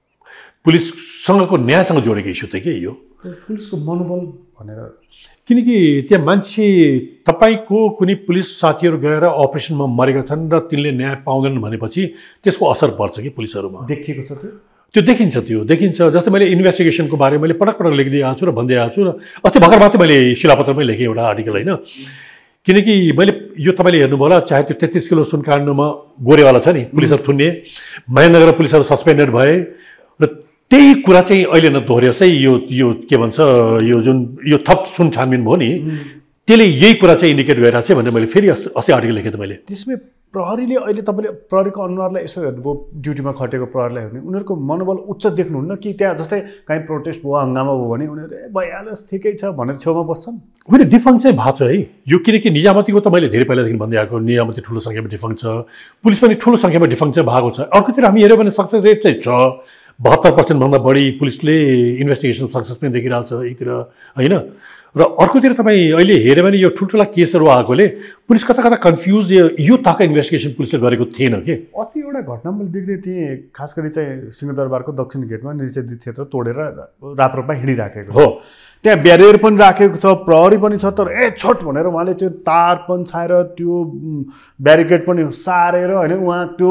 पुलिससँगको न्यायसँग जोडेको इस्यु थियो कि यो पुलिसको मनोबल भनेर। किनकि त्यहाँ मान्छे तपाईँको कुनै पुलिस साथीहरू गएर अपरेसनमा मरेका छन् र तिनले न्याय पाउँदैनन् भनेपछि त्यसको असर पर्छ कि पुलिसहरूमा, देखिएको छ त्यो त्यो देखिन्छ, त्यो देखिन्छ। जस्तै मैले इन्भेस्टिगेसनको बारेमा मैले पटक पटक लेखिदिइ आएको छु र भन्दै आएको छु र अस्ति भर्खर मात्रै मैले शिलापत्रमै लेखेँ एउटा आर्टिकल होइन, किनकि मैले यो तपाईँले हेर्नुभयो होला, चाहे त्यो तेत्तिस किलो सुनकाण्डमा गोरेवाला छ नि पुलिसहरू थुन्ने, महेन्द्रनगर पुलिसहरू सस्पेन्डेड भए र त्यही कुरा चाहिँ अहिले नदोहोरियोस् है, यो यो के भन्छ यो जुन यो थप सुन छानबिन भयो नि त्यसले यही कुरा चाहिँ इन्डिकेट गरिरहेको छ भनेर मैले फेरि अस्ति आर्टिकल लेखेँ त मैले। त्यसमै प्रहरीले अहिले तपाईँले प्रहरीको अनुहारलाई यसो हेर्नुभयो, ड्युटीमा खटेको प्रहरीलाई हेर्ने उनीहरूको मनोबल उच्च देख्नुहुन्न कि त्यहाँ जस्तै काहीँ प्रोटेस्ट भयो हङ्गामा भयो भने उनीहरू ए भइहालोस् ठिकै छ भनेर छेउमा बस्छन्? होइन, डिफङ्क चाहिँ भएको छ है यो, किनकि निजामतीको त मैले धेरै पहिलादेखि भन्दै आएको, निजामती ठुलो सङ्ख्यामा डिफङ्क छ, पुलिस पनि ठुलो सङ्ख्यामा डिफङ्क चाहिँ भएको छ। अर्कोतिर हामी हेऱ्यौँ भने सक्सेस रेट चाहिँ छ, बहत्तर पर्सेन्टभन्दा बढी पुलिसले इन्भेस्टिगेसन सक्सेस पनि देखिरहेको छ एकतिर होइन। र अर्कोतिर तपाईँ अहिले हेऱ्यो भने यो ठुल्ठुला केसहरू आएकोले पुलिस कता कता कन्फ्युज यो ताका इन्भेस्टिगेसन पुलिसले गरेको थिएन कि। अस्ति एउटा घटना मैले देख्दै थिएँ, खास गरी चाहिँ सिंहदरबारको दक्षिण गेटमा निषेधित क्षेत्र तोडेर राप्रपा हिँडिराखेको हो, त्यहाँ ब्यारियर पनि राखेको छ, प्रहरी पनि छ, तर ए छोट भनेर उहाँले त्यो तार पनि छाएर त्यो ब्यारिकेड पनि सारेर होइन उहाँ त्यो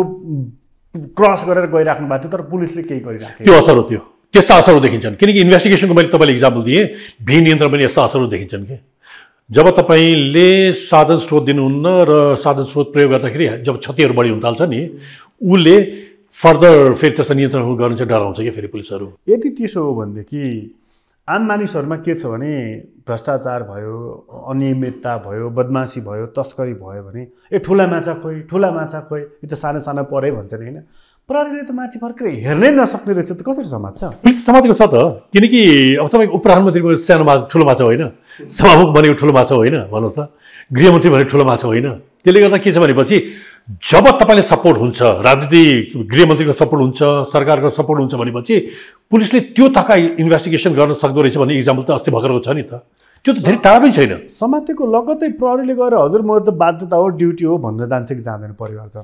क्रस गरेर गइराख्नु भएको थियो, तर पुलिसले केही गरिराख्यो। त्यो असर हो, त्यो त्यस्ता असरहरू देखिन्छन्। किनकि इन्भेस्टिगेसनको मैले तपाईँले इक्जाम्पल दिएँ, भीड नियन्त्रण पनि यस्ता असरहरू देखिन्छन् कि जब तपाईँले साधन स्रोत दिनुहुन्न र साधन स्रोत प्रयोग गर्दाखेरि जब क्षतिहरू बढी हुन थाल्छ नि, उसले फर्दर फेरि त्यस्तो नियन्त्रणहरू गर्नु चाहिँ डराउँछ कि फेरि पुलिसहरू। यदि त्यसो हो भनेदेखि आम मानिसहरूमा के छ भने भ्रष्टाचार भयो, अनियमितता भयो, बदमासी भयो, तस्करी भयो भने ए ठुला माछा खोइ ठुला माछा खोइ यो त सानो सानो परे भन्छन् होइन, प्रहरीले त माथि फर्केर हेर्नै नसक्ने रहेछ, त कसरी समात्छ? पुलिस समातेको छ त, किनकि अब तपाईँको उपप्रधानमन्त्री भनेको सानो माछा ठुलो माछा होइन, सभामुख भनेको ठुलो माछा होइन भन्नुहोस् त, गृहमन्त्री भनेको ठुलो माछा होइन। त्यसले गर्दा के छ भनेपछि जब तपाईँले सपोर्ट हुन्छ, राजनीति गृहमन्त्रीको सपोर्ट हुन्छ, सरकारको सपोर्ट हुन्छ भनेपछि पुलिसले त्यो ताका इन्भेस्टिगेसन गर्न सक्दो रहेछ भन्ने इक्जाम्पल त अस्ति भर्खरको छ नि त, त्यो त धेरै टाढा पनि छैन। समातेको लगत्तै प्रहरीले गएर हजुर म त बाध्यता हो ड्युटी हो भन्न जान्छ कि जाँदैन परिवारजनलाई?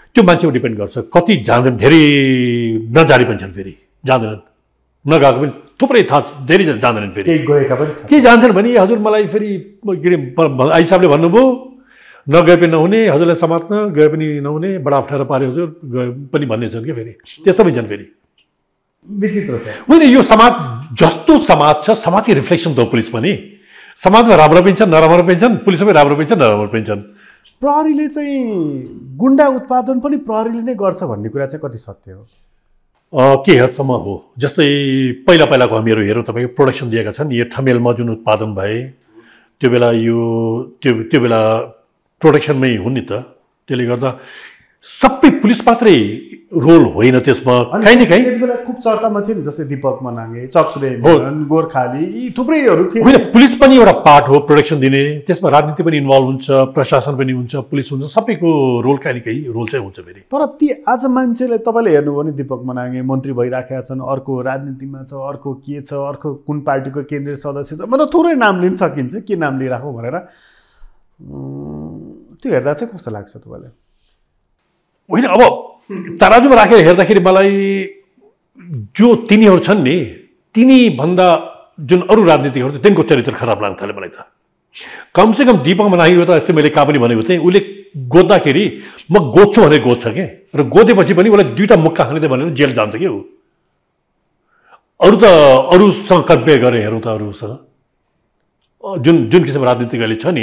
त्यो मान्छेको डिपेन्ड गर्छ कति जान्दैन धेरै नजाने पनि छन् फेरि जान्दैनन् नगएको पनि थुप्रै थाहा धेरै जान्दैनन् फेरि केही गएका पनि के जान्छन् भने हजुर मलाई फेरि के अरे आई साहबले भन्नुभयो नगए पनि नहुने हजुरलाई समात्न गए पनि नहुने बडा अप्ठ्यारो पारे हजुर गए पनि भन्ने छन् कि फेरि त्यस्तो पनि छन् फेरि विचित्र छ होइन यो समाज जस्तो समाज छ समाजकै रिफ्लेक्सन त हो पुलिस पनि समाजमा राम्रो पनि छन् नराम्रो पनि छन् पुलिस पनि राम्रो पनि छन् नराम्रो पनि छन् प्रहरीले चाहिँ गुन्डा उत्पादन पनि प्रहरीले नै गर्छ भन्ने कुरा चाहिँ कति सत्य हो के हदसम्म हो जस्तै पहिला पहिलाको हामीहरू हेरौँ तपाईँको प्रोडक्सन दिएका छन् यो ठमेलमा जुन उत्पादन भए त्यो बेला यो त्यो त्यो बेला प्रोडक्सनमै हुन् नि त त्यसले गर्दा सबै पुलिस मात्रै रोल होइन त्यसमा काहीँ न काहीँ त्यति बेला खुब चर्चामा थियो नि जस्तै दीपक मनाङ्गे चक्रे गोर्खाली यी थुप्रैहरू थिए होइन पुलिस पनि एउटा पार्ट हो प्रोडक्सन दिने त्यसमा राजनीति पनि इन्भल्भ हुन्छ प्रशासन पनि हुन्छ पुलिस हुन्छ सबैको रोल काहीँ न काहीँ रोल चाहिँ हुन्छ फेरि तर ती आज मान्छेले तपाईँले हेर्नुभयो भने दीपक मनाङ्गे मन्त्री भइराखेका छन् अर्को राजनीतिमा छ अर्को के छ अर्को कुन पार्टीको केन्द्रीय सदस्य छ मतलब थोरै नाम लिन सकिन्छ के नाम लिइराखौँ भनेर त्यो हेर्दा चाहिँ कस्तो लाग्छ तपाईँलाई होइन अब तराजुमा राखेर हेर्दाखेरि मलाई जो तिनीहरू छन् नि तिनीभन्दा जुन अरू राजनीतिकहरू छ तिनको चरित्र खराब लाग्न थाल्यो मलाई त कमसेकम दीपक मनाङ्गे त यस्तै मैले कहाँ पनि भनेको थिएँ उसले गोद्दाखेरि म गोद्छु भनेर गोद्छ के र गोदेपछि पनि उसलाई दुईवटा मुक्का खाने भनेर जेल जान्छ कि ऊ अरू त अरूसँग कम्पेयर गरेर हेरौँ त अरूसँग जुन जुन किसिमको राजनीतिक अहिले छ नि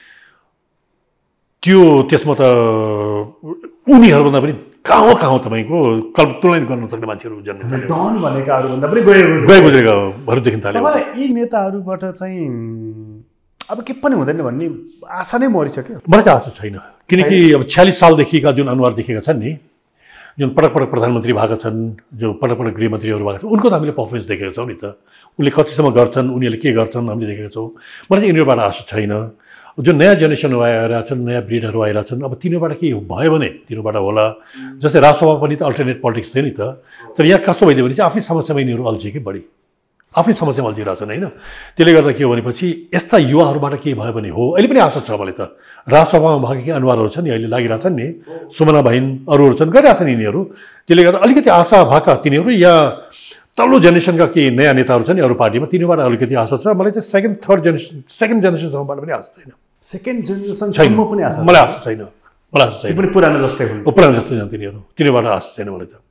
त्यो त्यसमा त उनीहरूभन्दा पनि कहाँ हो कहाँ हो तपाईँको कल्प तुलना गर्न सक्ने मान्छेहरू जन्म डन भनेकाहरूभन्दा पनि गए गए गुज्रेकाहरू देखिन थाल्यो तपाईँलाई यी नेताहरूबाट चाहिँ अब के पनि हुँदैन भन्ने आशा नै मरिसक्यो मलाई चाहिँ आशा छैन किनकि अब छ्यालिस सालदेखिका जुन अनुहार देखेका छन् नि जुन पटक पटक प्रधानमन्त्री भएका छन् जो पटक पटक गृहमन्त्रीहरू भएका छन् उनको त हामीले पर्फर्मेन्स देखेका छौँ नि त उनले कतिसम्म गर्छन् उनीहरूले के गर्छन् हामीले देखेका छौँ मलाई चाहिँ यिनीहरूबाट आशा छैन जुन नयाँ जेनेरेसनहरू आइरहेका छन् नयाँ ब्रिडहरू आइरहेका छन् अब तिनीहरूबाट के भयो भने तिनीहरूबाट होला जस्तै राजसभा पनि त अल्टरनेट पोलिटिक्स थियो नि त तर यहाँ कस्तो भइदियो भने चाहिँ आफ्नै समस्यामा यिनीहरू अल्झियो कि बढी आफ्नै समस्यामा अल्झिरहेछन् होइन त्यसले गर्दा के हो भनेपछि यस्ता युवाहरूबाट के भयो भने हो अहिले पनि आशा छ मलाई त राजसभामा भएको के अनुहारहरू छन् नि अहिले लागिरहेछन् नि सुमना बहिन अरूहरू छन् गरिरहेछन् यिनीहरू त्यसले गर्दा अलिकति आशा भएका तिनीहरू या तल्लो जेनेरेसनका के नयाँ नेताहरू छन् नि अरू पार्टीमा तिनीहरूबाट अलिकति आशा छ मलाई चाहिँ सेकेन्ड थर्ड जेनेरेसन सेकेन्ड जेनेरेसनसम्मबाट पनि आशा छैन सेकेन्ड जेनेरेसनसम्म पनि आशा मलाई आशा छैन मलाई आशा छैन पनि पुरानो जस्तै हुन् पुरानो जस्तै छन् तिनीहरू तिनीहरूबाट आशा छैन मलाई त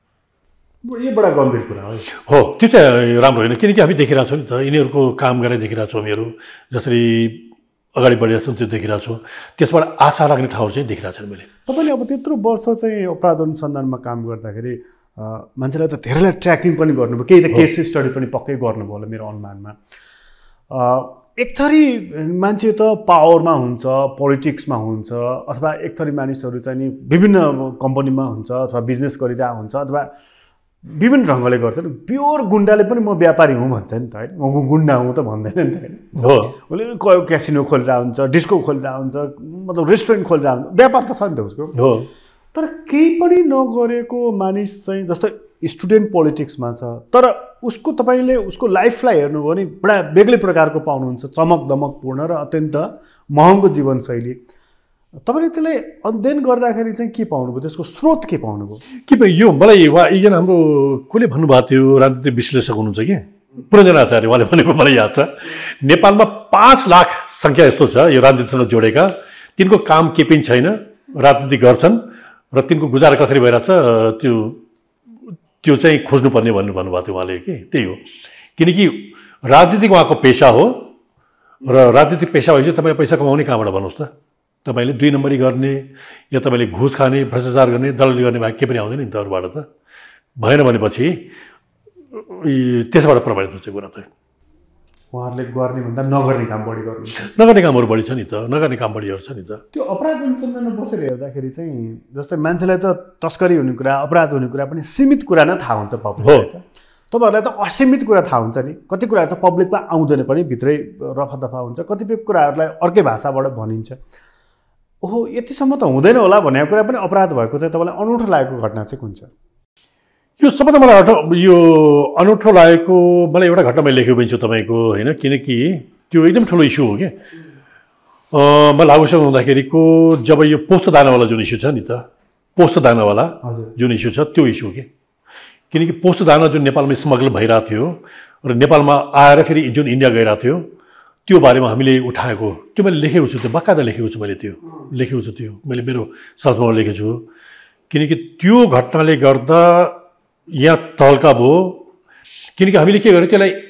यो बडा गम्भीर कुरा हो हो त्यो चाहिँ राम्रो होइन किनकि हामी देखिरहेको छौँ नि त यिनीहरूको काम गरेर देखिरहेको छौँ हामीहरू जसरी अगाडि बढिरहेको छौँ त्यो देखिरहेको छौँ त्यसबाट आशा लाग्ने ठाउँहरू चाहिँ देखिरहेको छन् मैले तपाईँले अब त्यत्रो वर्ष चाहिँ अपराध अनुसन्धानमा काम गर्दाखेरि मान्छेलाई त धेरैलाई ट्र्याकिङ पनि गर्नुभयो केही त केस स्टडी पनि पक्कै गर्नुभयो होला मेरो अनुमानमा एक थरी मान्छे त पावरमा हुन्छ पोलिटिक्समा हुन्छ अथवा एक थरी मानिसहरू चाहिँ नि विभिन्न कम्पनीमा हुन्छ अथवा बिजनेस गरिरहेको हुन्छ अथवा विभिन्न ढङ्गले गर्छन् प्योर गुन्डाले पनि म व्यापारी हुँ भन्छ नि त होइन म गुन्डा हुँ त भन्दैन नि त होइन हो उसले क्यासिनो खोलिरहेको हुन्छ डिस्को खोलिरहेको हुन्छ मतलब रेस्टुरेन्ट खोलिरहेको हुन्छ व्यापार त छ नि त उसको हो तर केही पनि नगरेको मानिस चाहिँ जस्तै स्टुडेन्ट पोलिटिक्समा छ तर उसको तपाईँले उसको लाइफलाई हेर्नुभयो भने बडा बेग्लै प्रकारको पाउनुहुन्छ चमक दमकपूर्ण र अत्यन्त महँगो जीवनशैली तपाईँले त्यसलाई अध्ययन गर्दाखेरि चाहिँ के पाउनुभयो त्यसको स्रोत के पाउनुभयो के यो मलाई वा एकजना हाम्रो कसले भन्नुभएको थियो राजनीतिक विश्लेषक हुनुहुन्छ कि पुरञ्जन आचार्य उहाँले भनेको मलाई याद छ नेपालमा पाँच लाख सङ्ख्या यस्तो छ यो राजनीतिसँग जोडेका तिनको काम के पनि छैन राजनीति गर्छन् र तिनको गुजारा कसरी भइरहेछ त्यो त्यो चाहिँ खोज्नुपर्ने भन्नु भन्नुभएको थियो उहाँले कि त्यही हो किनकि राजनीतिक उहाँको पेसा हो र राजनीतिक पेसा भएपछि तपाईँ पैसा कमाउने कहाँबाट भन्नुहोस् त तपाईँले दुई नम्बरी गर्ने या तपाईँले घुस खाने भ्रष्टाचार गर्ने दलाली गर्ने भाग के पनि आउँदैन नि त अरूबाट त भएन भनेपछि त्यसबाट प्रभावित हुन्छ कुरा त उहाँहरूले गर्ने भन्दा नगर्ने काम बढी गर्नुहुन्छ नगर्ने कामहरू बढी छ नि त नगर्ने काम बढीहरू छ नि त त्यो अपराध अनुसन्धानमा बसेर हेर्दाखेरि चाहिँ जस्तै मान्छेलाई त तस्करी हुने कुरा अपराध हुने कुरा पनि सीमित कुरा नै थाहा हुन्छ पब्लिकलाई त तपाईँहरूलाई त असीमित कुरा थाहा हुन्छ नि कति कुराहरू त पब्लिकमा आउँदैन पनि भित्रै रफादफा हुन्छ कतिपय कुराहरूलाई अर्कै भाषाबाट भनिन्छ ओहो यतिसम्म त हुँदैन होला भनेको कुरा पनि अपराध भएको चाहिँ तपाईँलाई अनौठो लागेको घटना चाहिँ कुन छ यो सबैभन्दा मलाई यो अनौठो लागेको मलाई एउटा घटना मैले लेखेको पनि छु तपाईँको होइन किनकि त्यो एकदम ठुलो इस्यु हो कि म लागुसँग हुँदाखेरिको जब यो पोस्तो दानावाला जुन इस्यु छ नि त पोस्तो दानावाला हजुर। जुन इस्यु छ त्यो इस्यु के किनकि पोस्तो दाना जुन नेपालमा स्मगल भइरहेको थियो र नेपालमा आएर फेरि जुन इन्डिया गइरहेको थियो त्यो बारेमा हामीले उठाएको त्यो मैले लेखेको छु त्यो बाकायदा लेखेको छु मैले त्यो लेखेको छु त्यो मैले मेरो संस्मरणमा लेखेको छु किनकि त्यो घटनाले गर्दा यहाँ तहल्का भयो किनकि हामीले के गर्यौँ त्यसलाई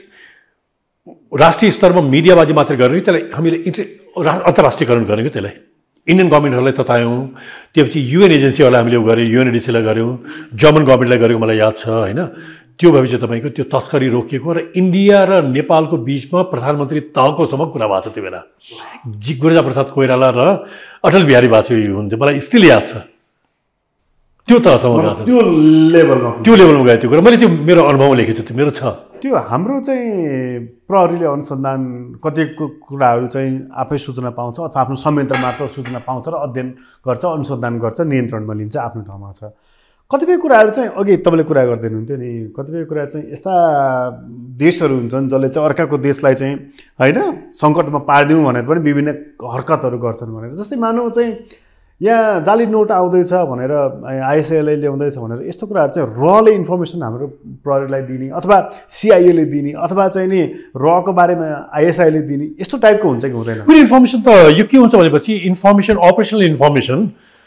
राष्ट्रिय स्तरमा मिडियाबाजी मात्रै गरेर त्यसलाई हामीले इन्टर अन्तर्राष्ट्रियकरण गरेको त्यसलाई इन्डियन गभर्मेन्टहरूलाई ततायौँ त्यसपछि युएन एजेन्सीहरूलाई हामीले गऱ्यौँ युएनएडिसीलाई गऱ्यौँ जर्मन गभर्मेन्टलाई गरेको मलाई याद छ होइन त्यो भएपछि तपाईँको त्यो तस्करी रोकिएको र इन्डिया र नेपालको बिचमा प्रधानमन्त्री तहकोसम्म कुरा भएको छ त्यो बेला जी गुर्जा प्रसाद कोइराला र अटल बिहारी वाजपेयी हुन्थ्यो मलाई स्टिल याद छ त्यो तहसम्म गएको छ त्यो लेभलमा त्यो लेभलमा गयो त्यो कुरा मैले त्यो मेरो अनुभव लेखेको छु त्यो मेरो छ त्यो हाम्रो चाहिँ प्रहरीले अनुसन्धान कतिको कुराहरू चाहिँ आफै सूचना पाउँछ अथवा आफ्नो संयन्त्र मार्फत सूचना पाउँछ र अध्ययन गर्छ अनुसन्धान गर्छ नियन्त्रणमा लिन्छ आफ्नो ठाउँमा छ कतिपय कुराहरू चाहिँ अघि तपाईँले कुरा गर्दै हुनुहुन्थ्यो नि कतिपय कुरा चाहिँ यस्ता देशहरू हुन्छन् जसले चाहिँ अर्काको देशलाई चाहिँ होइन सङ्कटमा पारिदिउँ भनेर पनि विभिन्न हरकतहरू गर्छन् भनेर जस्तै मानौँ चाहिँ यहाँ जाली नोट आउँदैछ भनेर आइएसआईले ल्याउँदैछ भनेर यस्तो कुराहरू चाहिँ रले इन्फर्मेसन हाम्रो प्रहरीलाई दिने अथवा सिआइएले दिने अथवा चाहिँ नि रको बारेमा आइएसआईले दिने यस्तो टाइपको हुन्छ कि हुँदैन कुनै इन्फर्मेसन त यो के हुन्छ भनेपछि इन्फर्मेसन अपरेसनल इन्फर्मेसन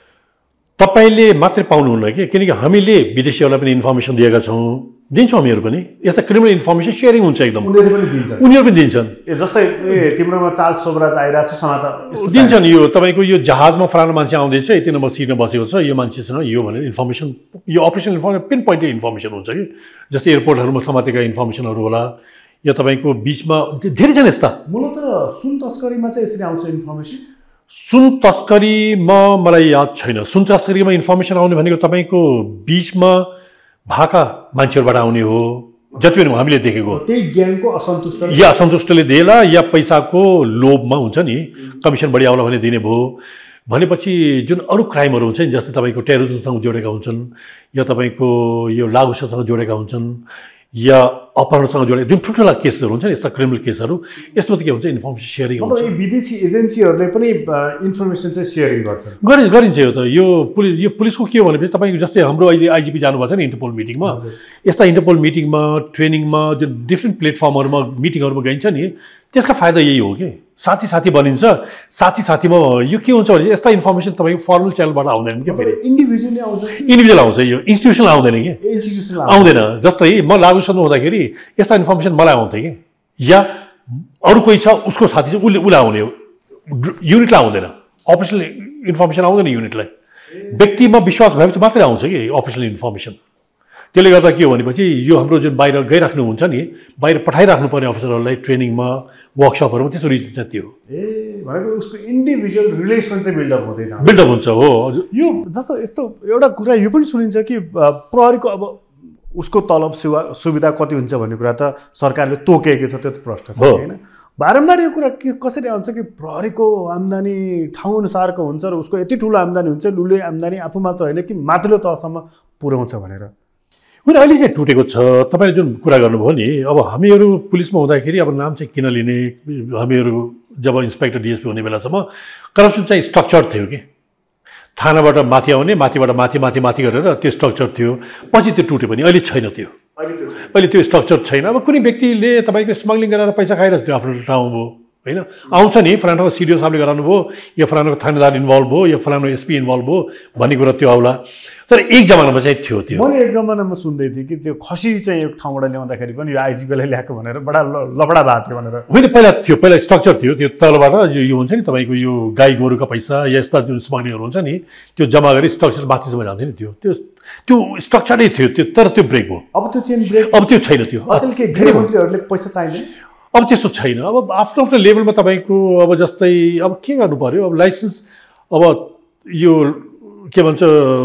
तपाईँले मात्रै पाउनुहुन्न कि किनकि हामीले विदेशीहरूलाई पनि इन्फर्मेसन दिएका छौँ दिन्छौँ हामीहरू पनि यस्ता क्रिमिनल इन्फर्मेसन सेयरिङ हुन्छ एकदम उनीहरू पनि दिन्छन् उनीहरू पनि दिन्छन् ए जस्तै ए तिम्रोमा चार्ल्स सोबराज आइरहेको छ समाचार दिन्छन् यो तपाईँको यो जहाजमा फलानु मान्छे आउँदैछ यति नम्बर सिटमा बसेको छ यो मान्छेसँग यो भनेर इन्फर्मेसन यो operational information pin pointed information हुन्छ कि जस्तै एयरपोर्टहरूमा समातेका इन्फर्मेसनहरू होला या तपाईँको बिचमा धेरै छन् यस्ता मूलत सुन तस्करीमा चाहिँ यसरी आउँछ इन्फर्मेसन सुन तस्करीमा मलाई याद छैन सुन तस्करीमा इन्फर्मेसन आउने भनेको तपाईँको बिचमा भाका मान्छेहरूबाट आउने हो जति पनि हामीले देखेको त्यही ज्ञानको असन्तुष्ट या असन्तुष्टले दिएला या पैसाको लोभमा हुन्छ नि कमिसन बढी आउला भने दिने भयो भनेपछि जुन अरू क्राइमहरू हुन्छ नि जस्तै तपाईँको टेरोरिजमसँग जोडेका हुन्छन् या तपाईँको यो लागुसँग जोडेका हुन्छन् या अपहरणसँग जोडेका जुन ठुल्ठुला केसहरू हुन्छ नि यस्ता क्रिमिनल केसहरू यसमा त के हुन्छ इन्फर्मेसन सेयरिङ हुन्छ मतलब विदेशी एजेन्सीहरूले पनि इन्फर्मेसन चाहिँ सेयरिङ गर्छन् गरि गरिन्छ यो त यो पुलिस यो पुलिसको के हो भनेपछि तपाईँको जस्तै हाम्रो अहिले आइजिपी जानुभएको छ नि इन्टरपोल मिटिङमा यस्ता इन्टरपोल मिटिङमा ट्रेनिङमा जुन डिफ्रेन्ट प्लेटफर्महरूमा मिटिङहरूमा गइन्छ नि त्यसका फाइदा यही हो कि साथी साथी बनिन्छ साथी साथीमा यो के हुन्छ भने यस्ता इन्फर्मेसन तपाईँको फर्मल च्यानलबाट आउँदैन कि फेरि इन्डिभिजुअली आउँछ इन्डिभिजुअल आउँछ यो इन्स्टिट्युसनल आउँदैन कि इन्स्टिट्युसनल आउँदैन जस्तै म लागु सन्नु हुँदाखेरि यस्ता इन्फर्मेसन मलाई आउँथ्यो कि या अरू कोही छ उसको साथी चाहिँ उसले उसलाई आउने हो युनिटलाई आउँदैन अपरेसनल इन्फर्मेसन आउँदैन युनिटलाई व्यक्तिमा विश्वास भएपछि मात्रै आउँछ कि अपरेसनल इन्फर्मेसन त्यसले गर्दा के हो भनेपछि यो हाम्रो जुन बाहिर गइराख्नु हुन्छ नि बाहिर पठाइराख्नु पर्ने अफिसरहरूलाई ट्रेनिङमा वर्कसपहरूमा त्यस्तो रिजन चाहिँ त्यो ए भनेको उसको इन्डिभिजुअल रिलेसन चाहिँ बिल्डअप हुँदै जान्छ बिल्डअप हुन्छ हो यो जस्तो यस्तो एउटा कुरा यो पनि सुनिन्छ कि प्रहरीको अब उसको तलब सेवा सुविधा कति हुन्छ भन्ने कुरा त सरकारले तोकेको छ त्यो त प्रश्न छ होइन बारम्बार यो कुरा के कसरी आउँछ कि प्रहरीको आम्दानी ठाउँ अनुसारको हुन्छ र उसको यति ठुलो आम्दानी हुन्छ लुले आम्दानी आफू मात्र होइन कि माथिल्लो तहसम्म पुर्याउँछ भनेर होइन अहिले चाहिँ टुटेको छ तपाईँले जुन कुरा गर्नुभयो नि अब हामीहरू पुलिसमा हुँदाखेरि अब नाम चाहिँ किन लिने हामीहरू जब इन्सपेक्टर डिएसपी हुने बेलासम्म करप्सन चाहिँ स्ट्रक्चर थियो कि थानाबाट माथि आउने माथिबाट माथि माथि माथि गरेर त्यो स्ट्रक्चर थियो पछि त्यो टुट्यो पनि अहिले छैन त्यो अहिले त्यो स्ट्रक्चर छैन अब कुनै व्यक्तिले तपाईँको स्मग्लिङ गरेर पैसा खाइरहेको थियो आफ्नो ठाउँ भयो होइन आउँछ नि फलानाको सिडिओ साहबले गराउनु भयो या फलानाको थानेदार इन्भल्भ भयो या फलानाको एसपी इन्भल्भ भयो भन्ने कुरा त्यो आउला तर एक जमानामा चाहिँ थियो त्यो मैले एक जमानामा सुन्दै थिएँ कि त्यो खसी चाहिँ एक ठाउँबाट ल्याउँदाखेरि पनि यो आइजिपीलाई ल्याएको भनेर बडा लपडा भएको थियो भनेर होइन पहिला थियो पहिला स्ट्रक्चर थियो त्यो तलबाट यो हुन्छ नि तपाईँको यो गाई गोरुको पैसा यस्ता जुन स्मग्लिङहरू हुन्छ नि त्यो जम्मा गरी स्ट्रक्चर माथिसम्म जान्थ्यो नि त्यो त्यो त्यो स्ट्रक्चरै थियो त्यो तर त्यो ब्रेक भयो अब त्यो चेन ब्रेक अब त्यो छैन त्यो असल के गृहमन्त्रीहरूले पैसा चाहिँदैन अब त्यस्तो छैन अब आफ्नो आफ्नो लेभलमा तपाईँको अब जस्तै अब के गर्नु पर्यो अब लाइसेन्स अब यो के भन्छ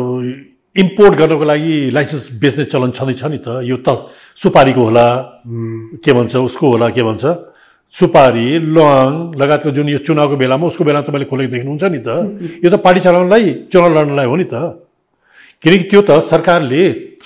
इम्पोर्ट गर्नको लागि लाइसेन्स बेच्ने चलन छँदैछ नि त यो त सुपारीको होला के भन्छ उसको होला के भन्छ सुपारी लवाङ लगायतको जुन यो चुनावको बेलामा उसको बेलामा तपाईँले खोलेको देख्नुहुन्छ नि त यो त पार्टी चलाउनलाई चुनाव लड्नलाई हो नि त किनकि त्यो त सरकारले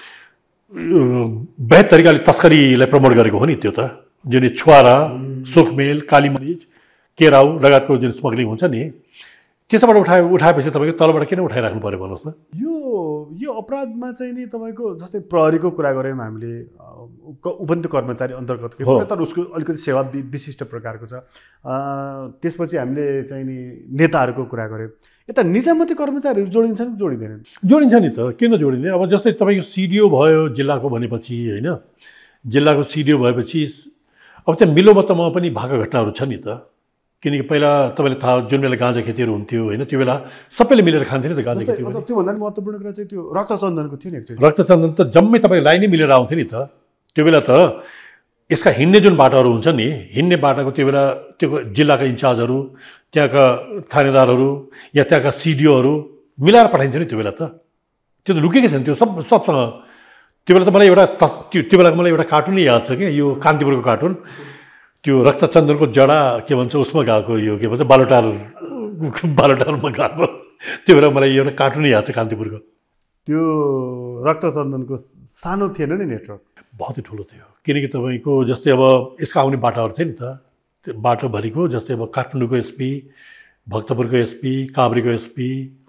वृहत तरिकाले तस्करीलाई प्रमोट गरेको हो नि त्यो त जुन छुवारा सुकमेल कालीमरिच केराउ लगायतको जुन स्मग्लिङ हुन्छ नि त्यसबाट उठाए उठाएपछि तपाईँको तलबाट किन उठाइराख्नु पऱ्यो भन्नुहोस् न। यो यो अपराधमा चाहिँ नि तपाईँको जस्तै प्रहरीको कुरा गऱ्यौँ हामीले, उपनित कर्मचारी अन्तर्गतको कुरा, तर उसको अलिकति सेवा विशिष्ट प्रकारको छ। त्यसपछि हामीले चाहिँ नि नेताहरूको कुरा गऱ्यौँ। यता निजामती कर्मचारीहरू जोडिन्छन् कि जोडिँदैनन्? जोडिन्छ नि त, किन जोडिने? अब जस्तै तपाईँको सिडिओ भयो जिल्लाको भनेपछि होइन, जिल्लाको सिडिओ भएपछि अब त्यहाँ मिलोमतमा पनि भाका घटनाहरू छ नि त। किनकि पहिला तपाईँले थाहा जुन बेला गाँजा खेतीहरू हुन्थ्यो होइन, त्यो बेला सबैले मिलेर खान्थ्यो नि त गाँजा खेती। त्योभन्दा पनि महत्त्वपूर्ण कुरा चाहिँ त्यो रक्तचन्दनको थियो नि। रक्तचन्दन त जम्मै तपाईँ लाइनै मिलेर आउँथ्यो नि त। त्यो बेला त यसका हिँड्ने जुन बाटाहरू हुन्छ नि, हिँड्ने बाटाको त्यो बेला त्यो जिल्लाका इन्चार्जहरू, त्यहाँका थानेदारहरू या त्यहाँका सिडिओहरू मिलाएर पठाइन्थ्यो नि त्यो बेला त। त्यो त लुकेकै छैन, त्यो सब सबसँग। त्यो बेला त मलाई एउटा तस त्यो त्यो बेलाको मलाई एउटा कार्टुनै याद छ कि, यो कान्तिपुरको कार्टुन, त्यो रक्तचन्दनको जडा के भन्छ उसमा गएको, यो के भन्छ बालोटाल बालोटालमा गएको। त्यो बेला मलाई एउटा कार्टुनै याद छ कान्तिपुरको। त्यो रक्तचन्दनको सानो थिएन नि नेटवर्क, बहुत ठुलो थियो। किनकि तपाईँको जस्तै अब यसका आउने बाटाहरू थियो नि त, त्यो बाटोभरिको जस्तै अब काठमाडौँको एसपी, भक्तपुरको एसपी, काभ्रेको एसपी,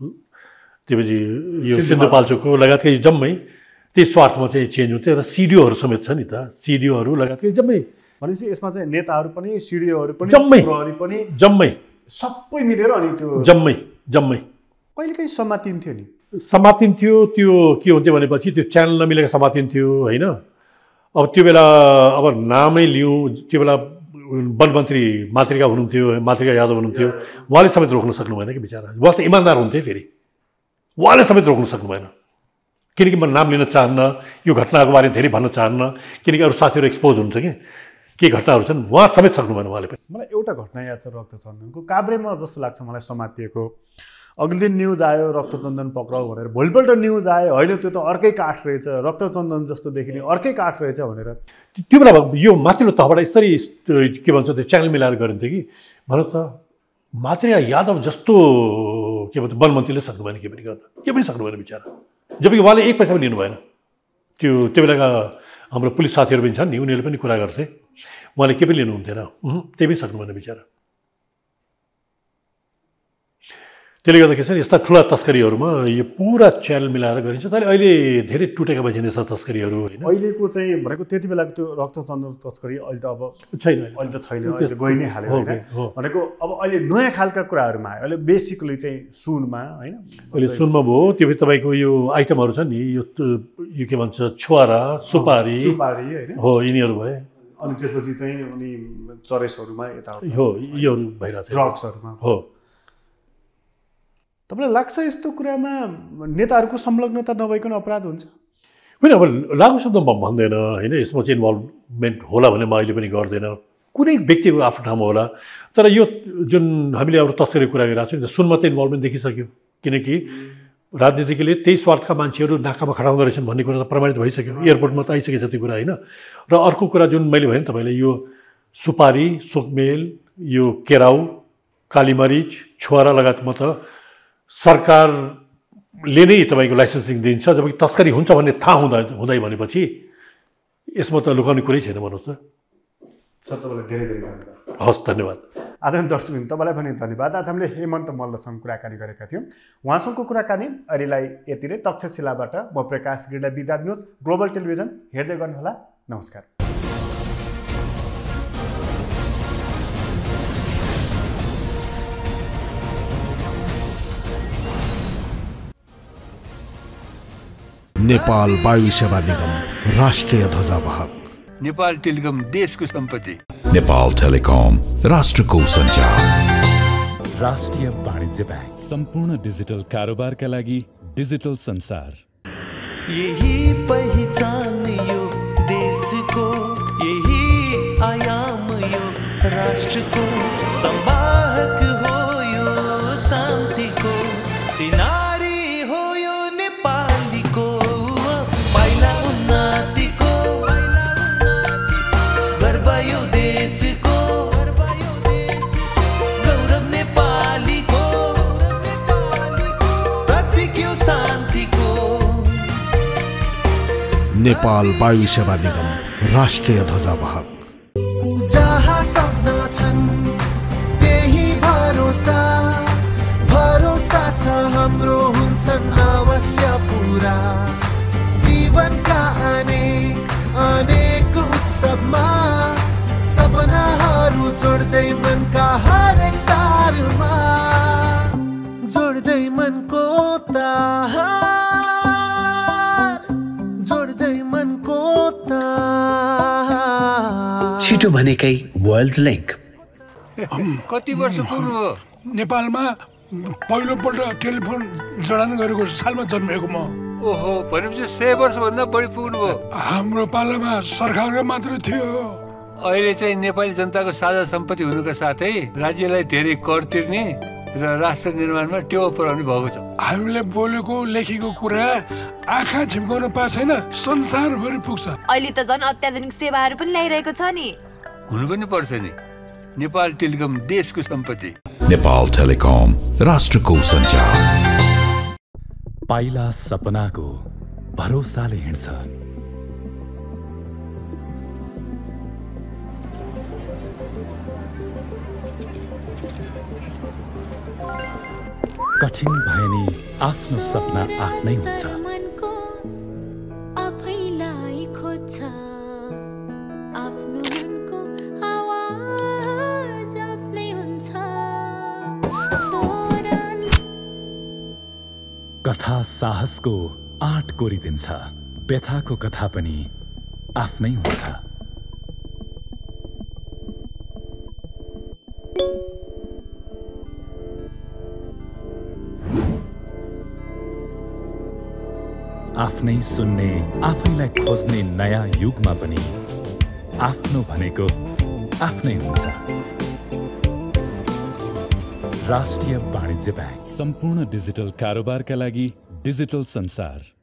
त्योपछि यो सिन्धुपाल्चोकको लगायतका यो जम्मै त्यही स्वार्थमा चाहिँ चेन्ज हुन्थ्यो। र सिडिओहरू समेत छ नि त, सिडिओहरू लगायतका जम्मै भनेपछि यसमा चाहिँ नेताहरू पनि, सिडिओहरू पनि, जम्मै प्रहरी पनि, जम्मै सबै मिलेर अनि त्यो जम्मै जम्मै कहिलेकाहीँ समातिन्थ्यो नि। समातिन्थ्यो त्यो के हुन्थ्यो भनेपछि त्यो च्यानल नमिलेर समातिन्थ्यो होइन। अब त्यो बेला अब नामै लिउँ, त्यो बेला वनमन्त्री मातृका हुनुहुन्थ्यो, मातृका यादव हुनुहुन्थ्यो, उहाँले समेत रोक्न सक्नु भएन कि बिचरा। उहाँ त इमान्दार हुन्थ्यो, फेरि उहाँले समेत रोक्न सक्नु भएन। किनकि म नाम लिन चाहन्न, यो घटनाको बारेमा धेरै भन्न चाहन्न, किनकि अरू साथीहरू एक्सपोज हुन्छ कि के घटनाहरू छन्, उहाँ समेत सक्नु भएन उहाँले पनि। मलाई एउटा घटना याद छ रक्तचन्दनको, काभ्रेमा जस्तो लाग्छ मलाई समातिएको। अघिल्लो दिन न्युज आयो रक्तचन्दन पक्राउ भनेर, भोलिपल्ट न्युज आयो होइन त्यो त अर्कै काठ रहेछ, रक्तचन्दन जस्तो देखिने अर्कै काठ रहेछ भनेर। त्यो बेला यो माथिल्लो तहबाट यसरी के भन्छ त्यो च्यानल मिलाएर गरिन्थ्यो कि भन्नुहोस् त। मातृका यादव जस्तो के भन्छ वनमन्त्रीले सक्नु भएन के पनि गर्न, के पनि सक्नु भएन बिचरा। जबकि उहाँले एक पैसा पनि लिनु भएन। त्यो त्यो बेलाका हाम्रो पुलिस साथीहरू पनि छन् नि, उनीहरूले पनि कुरा गर्थे, उहाँले के पनि लिनुहुन्थेन, त्यही पनि सक्नु भएन बिचरा। त्यसले गर्दाखेरि चाहिँ यस्ता ठुला तस्करीहरूमा यो पुरा च्यानल मिलाएर गरिन्छ। तर अहिले धेरै टुटेका भइन्छन् यस्ता तस्करीहरू होइन। अहिलेको चाहिँ भनेको त्यति बेलाको त्यो रक्तचन्दन तस्करी अहिले त अब छैन, अहिले त छैन, अहिले गइ नै हाल्यो होइन। भनेको अब अहिले नयाँ खालका कुराहरूमा आयो, अहिले बेसिकली चाहिँ सुनमा होइन, अहिले सुनमा भयो। त्यो तपाईँको यो आइटमहरू छ नि, यो यो के भन्छ छुवारा, सुपारी सुपारी होइन हो, यिनीहरू भए। अनि त्यसपछि चाहिँ अनि चरेसहरूमा यता हो योहरू भइरहेको छ, ड्रग्सहरूमा हो। तपाईँलाई लाग्छ यस्तो कुरामा नेताहरूको संलग्नता नभइकन अपराध हुन्छ? होइन, अब लागु शब्द म भन्दैन होइन, यसमा चाहिँ इन्भल्भमेन्ट होला भने म अहिले पनि गर्दैन। कुनै व्यक्तिको आफ्नो ठाउँमा होला, तर यो जुन हामीले अरू तस्करीको कुरा गरिरहेको छौँ नि, सुनमा त इन्भल्भमेन्ट देखिसक्यो। किनकि राजनीतिकले त्यही स्वार्थका मान्छेहरू नाकामा खटाउँदो रहेछन् भन्ने कुरा त प्रमाणित भइसक्यो, एयरपोर्टमा त आइसकेछ त्यो कुरा होइन। र अर्को कुरा जुन मैले भने तपाईँले यो सुपारी, सुकमेल, यो केराउ, कालीमरिच, छुवारा लगायतमा त सरकारले नै तपाईँको लाइसेन्सिङ दिन्छ, जबकि तस्करी हुन्छ भन्ने थाहा हुँदा हुँदै भनेपछि यसमा त लुकाउने कुरै छैन भन्नुहोस् त। सर तपाईँलाई धेरै धेरै धन्यवाद। हस्, धन्यवाद। आदरणीय दर्शकबिन, तपाईँलाई पनि धन्यवाद। आज हामीले हेमन्त मल्लसँग कुराकानी गरेका थियौँ। उहाँसँगको कुराकानी अहिलेलाई यति नै। तक्षशिलाबाट म प्रकाश गिरीलाई बिदा दिनुहोस्। ग्लोबल टेलिभिजन हेर्दै गर्नुहोला। नमस्कार। नेपाल वायु सेवा निगम राष्ट्रिय ध्वजावाहक। नेपाल टेलिकम देशको सम्पत्ति। नेपाल टेलिकम राष्ट्रको सञ्चार। राष्ट्रिय वाणिज्य बैंक, सम्पूर्ण डिजिटल कारोबारका लागि डिजिटल संसार। यही पहिचान यो देशको, यही आयाम यो राष्ट्रको, संवाहक हो यो शान्तिको, चिनारी हो यो नेपालीको, पाइला उन्नतिको, गर्व यो देशको, गौरव नेपालीको, प्रतीक यो शान्तिको। नेपाल वायु सेवा निगम राष्ट्रिय ध्वजावाहक। जहाँ शब्द छन् त्यही भरोसा, भर हाम्रो हुन्छन् अवश्य पुरा जीवनका अनेक अनेक उत्सवमा सपनाहरू जोड्दै मनका हरेक तारमा जोड्दै मनको तार जोड्दै मनको तार छिटो भनेकै वर्ल्ड लिङ्क कति वर्ष पुग्नुभयो नेपालमा पहिलोपल्ट टेलिफोन जडान गरेको सालमा जन्मेको म ओहो भनेपछि सय वर्षभन्दा बढी पुग्नुभयो हाम्रो पालामा सरकारको मात्र थियो अहिले चाहिँ नेपाली जनताको साझा सम्पत्ति हुनुका साथै राज्यलाई धेरै कर तिर्ने र राष्ट्र निर्माणमा टेवा पुर्याउने भएको छ हामीले बोलेको लेखेको कुरा आँखा झिम्काउन पाएको छैन संसारभरि पुग्छ अहिले त झन् अत्याधुनिक सेवाहरू पनि ल्याइरहेको छ नि हुनु पनि पर्छ नि नेपाल टेलिकम देशको सम्पत्ति नेपाल टेलिकम राष्ट्रको सञ्चार पाइला सपनाको भरोसाले हिँड्छ कठिन भए नि आफ्नो सपना आफ्नै हुन्छ कथा साहसको आँट कोरिदिन्छ व्यथाको कथा पनि आफ्नै हुन्छ आफ्नै सुन्ने आफैलाई खोज्ने नयाँ युगमा पनि आफ्नो भनेको आफ्नै हुन्छ राष्ट्रिय वाणिज्य बैंक सम्पूर्ण डिजिटल कारोबारका लागि डिजिटल संसार।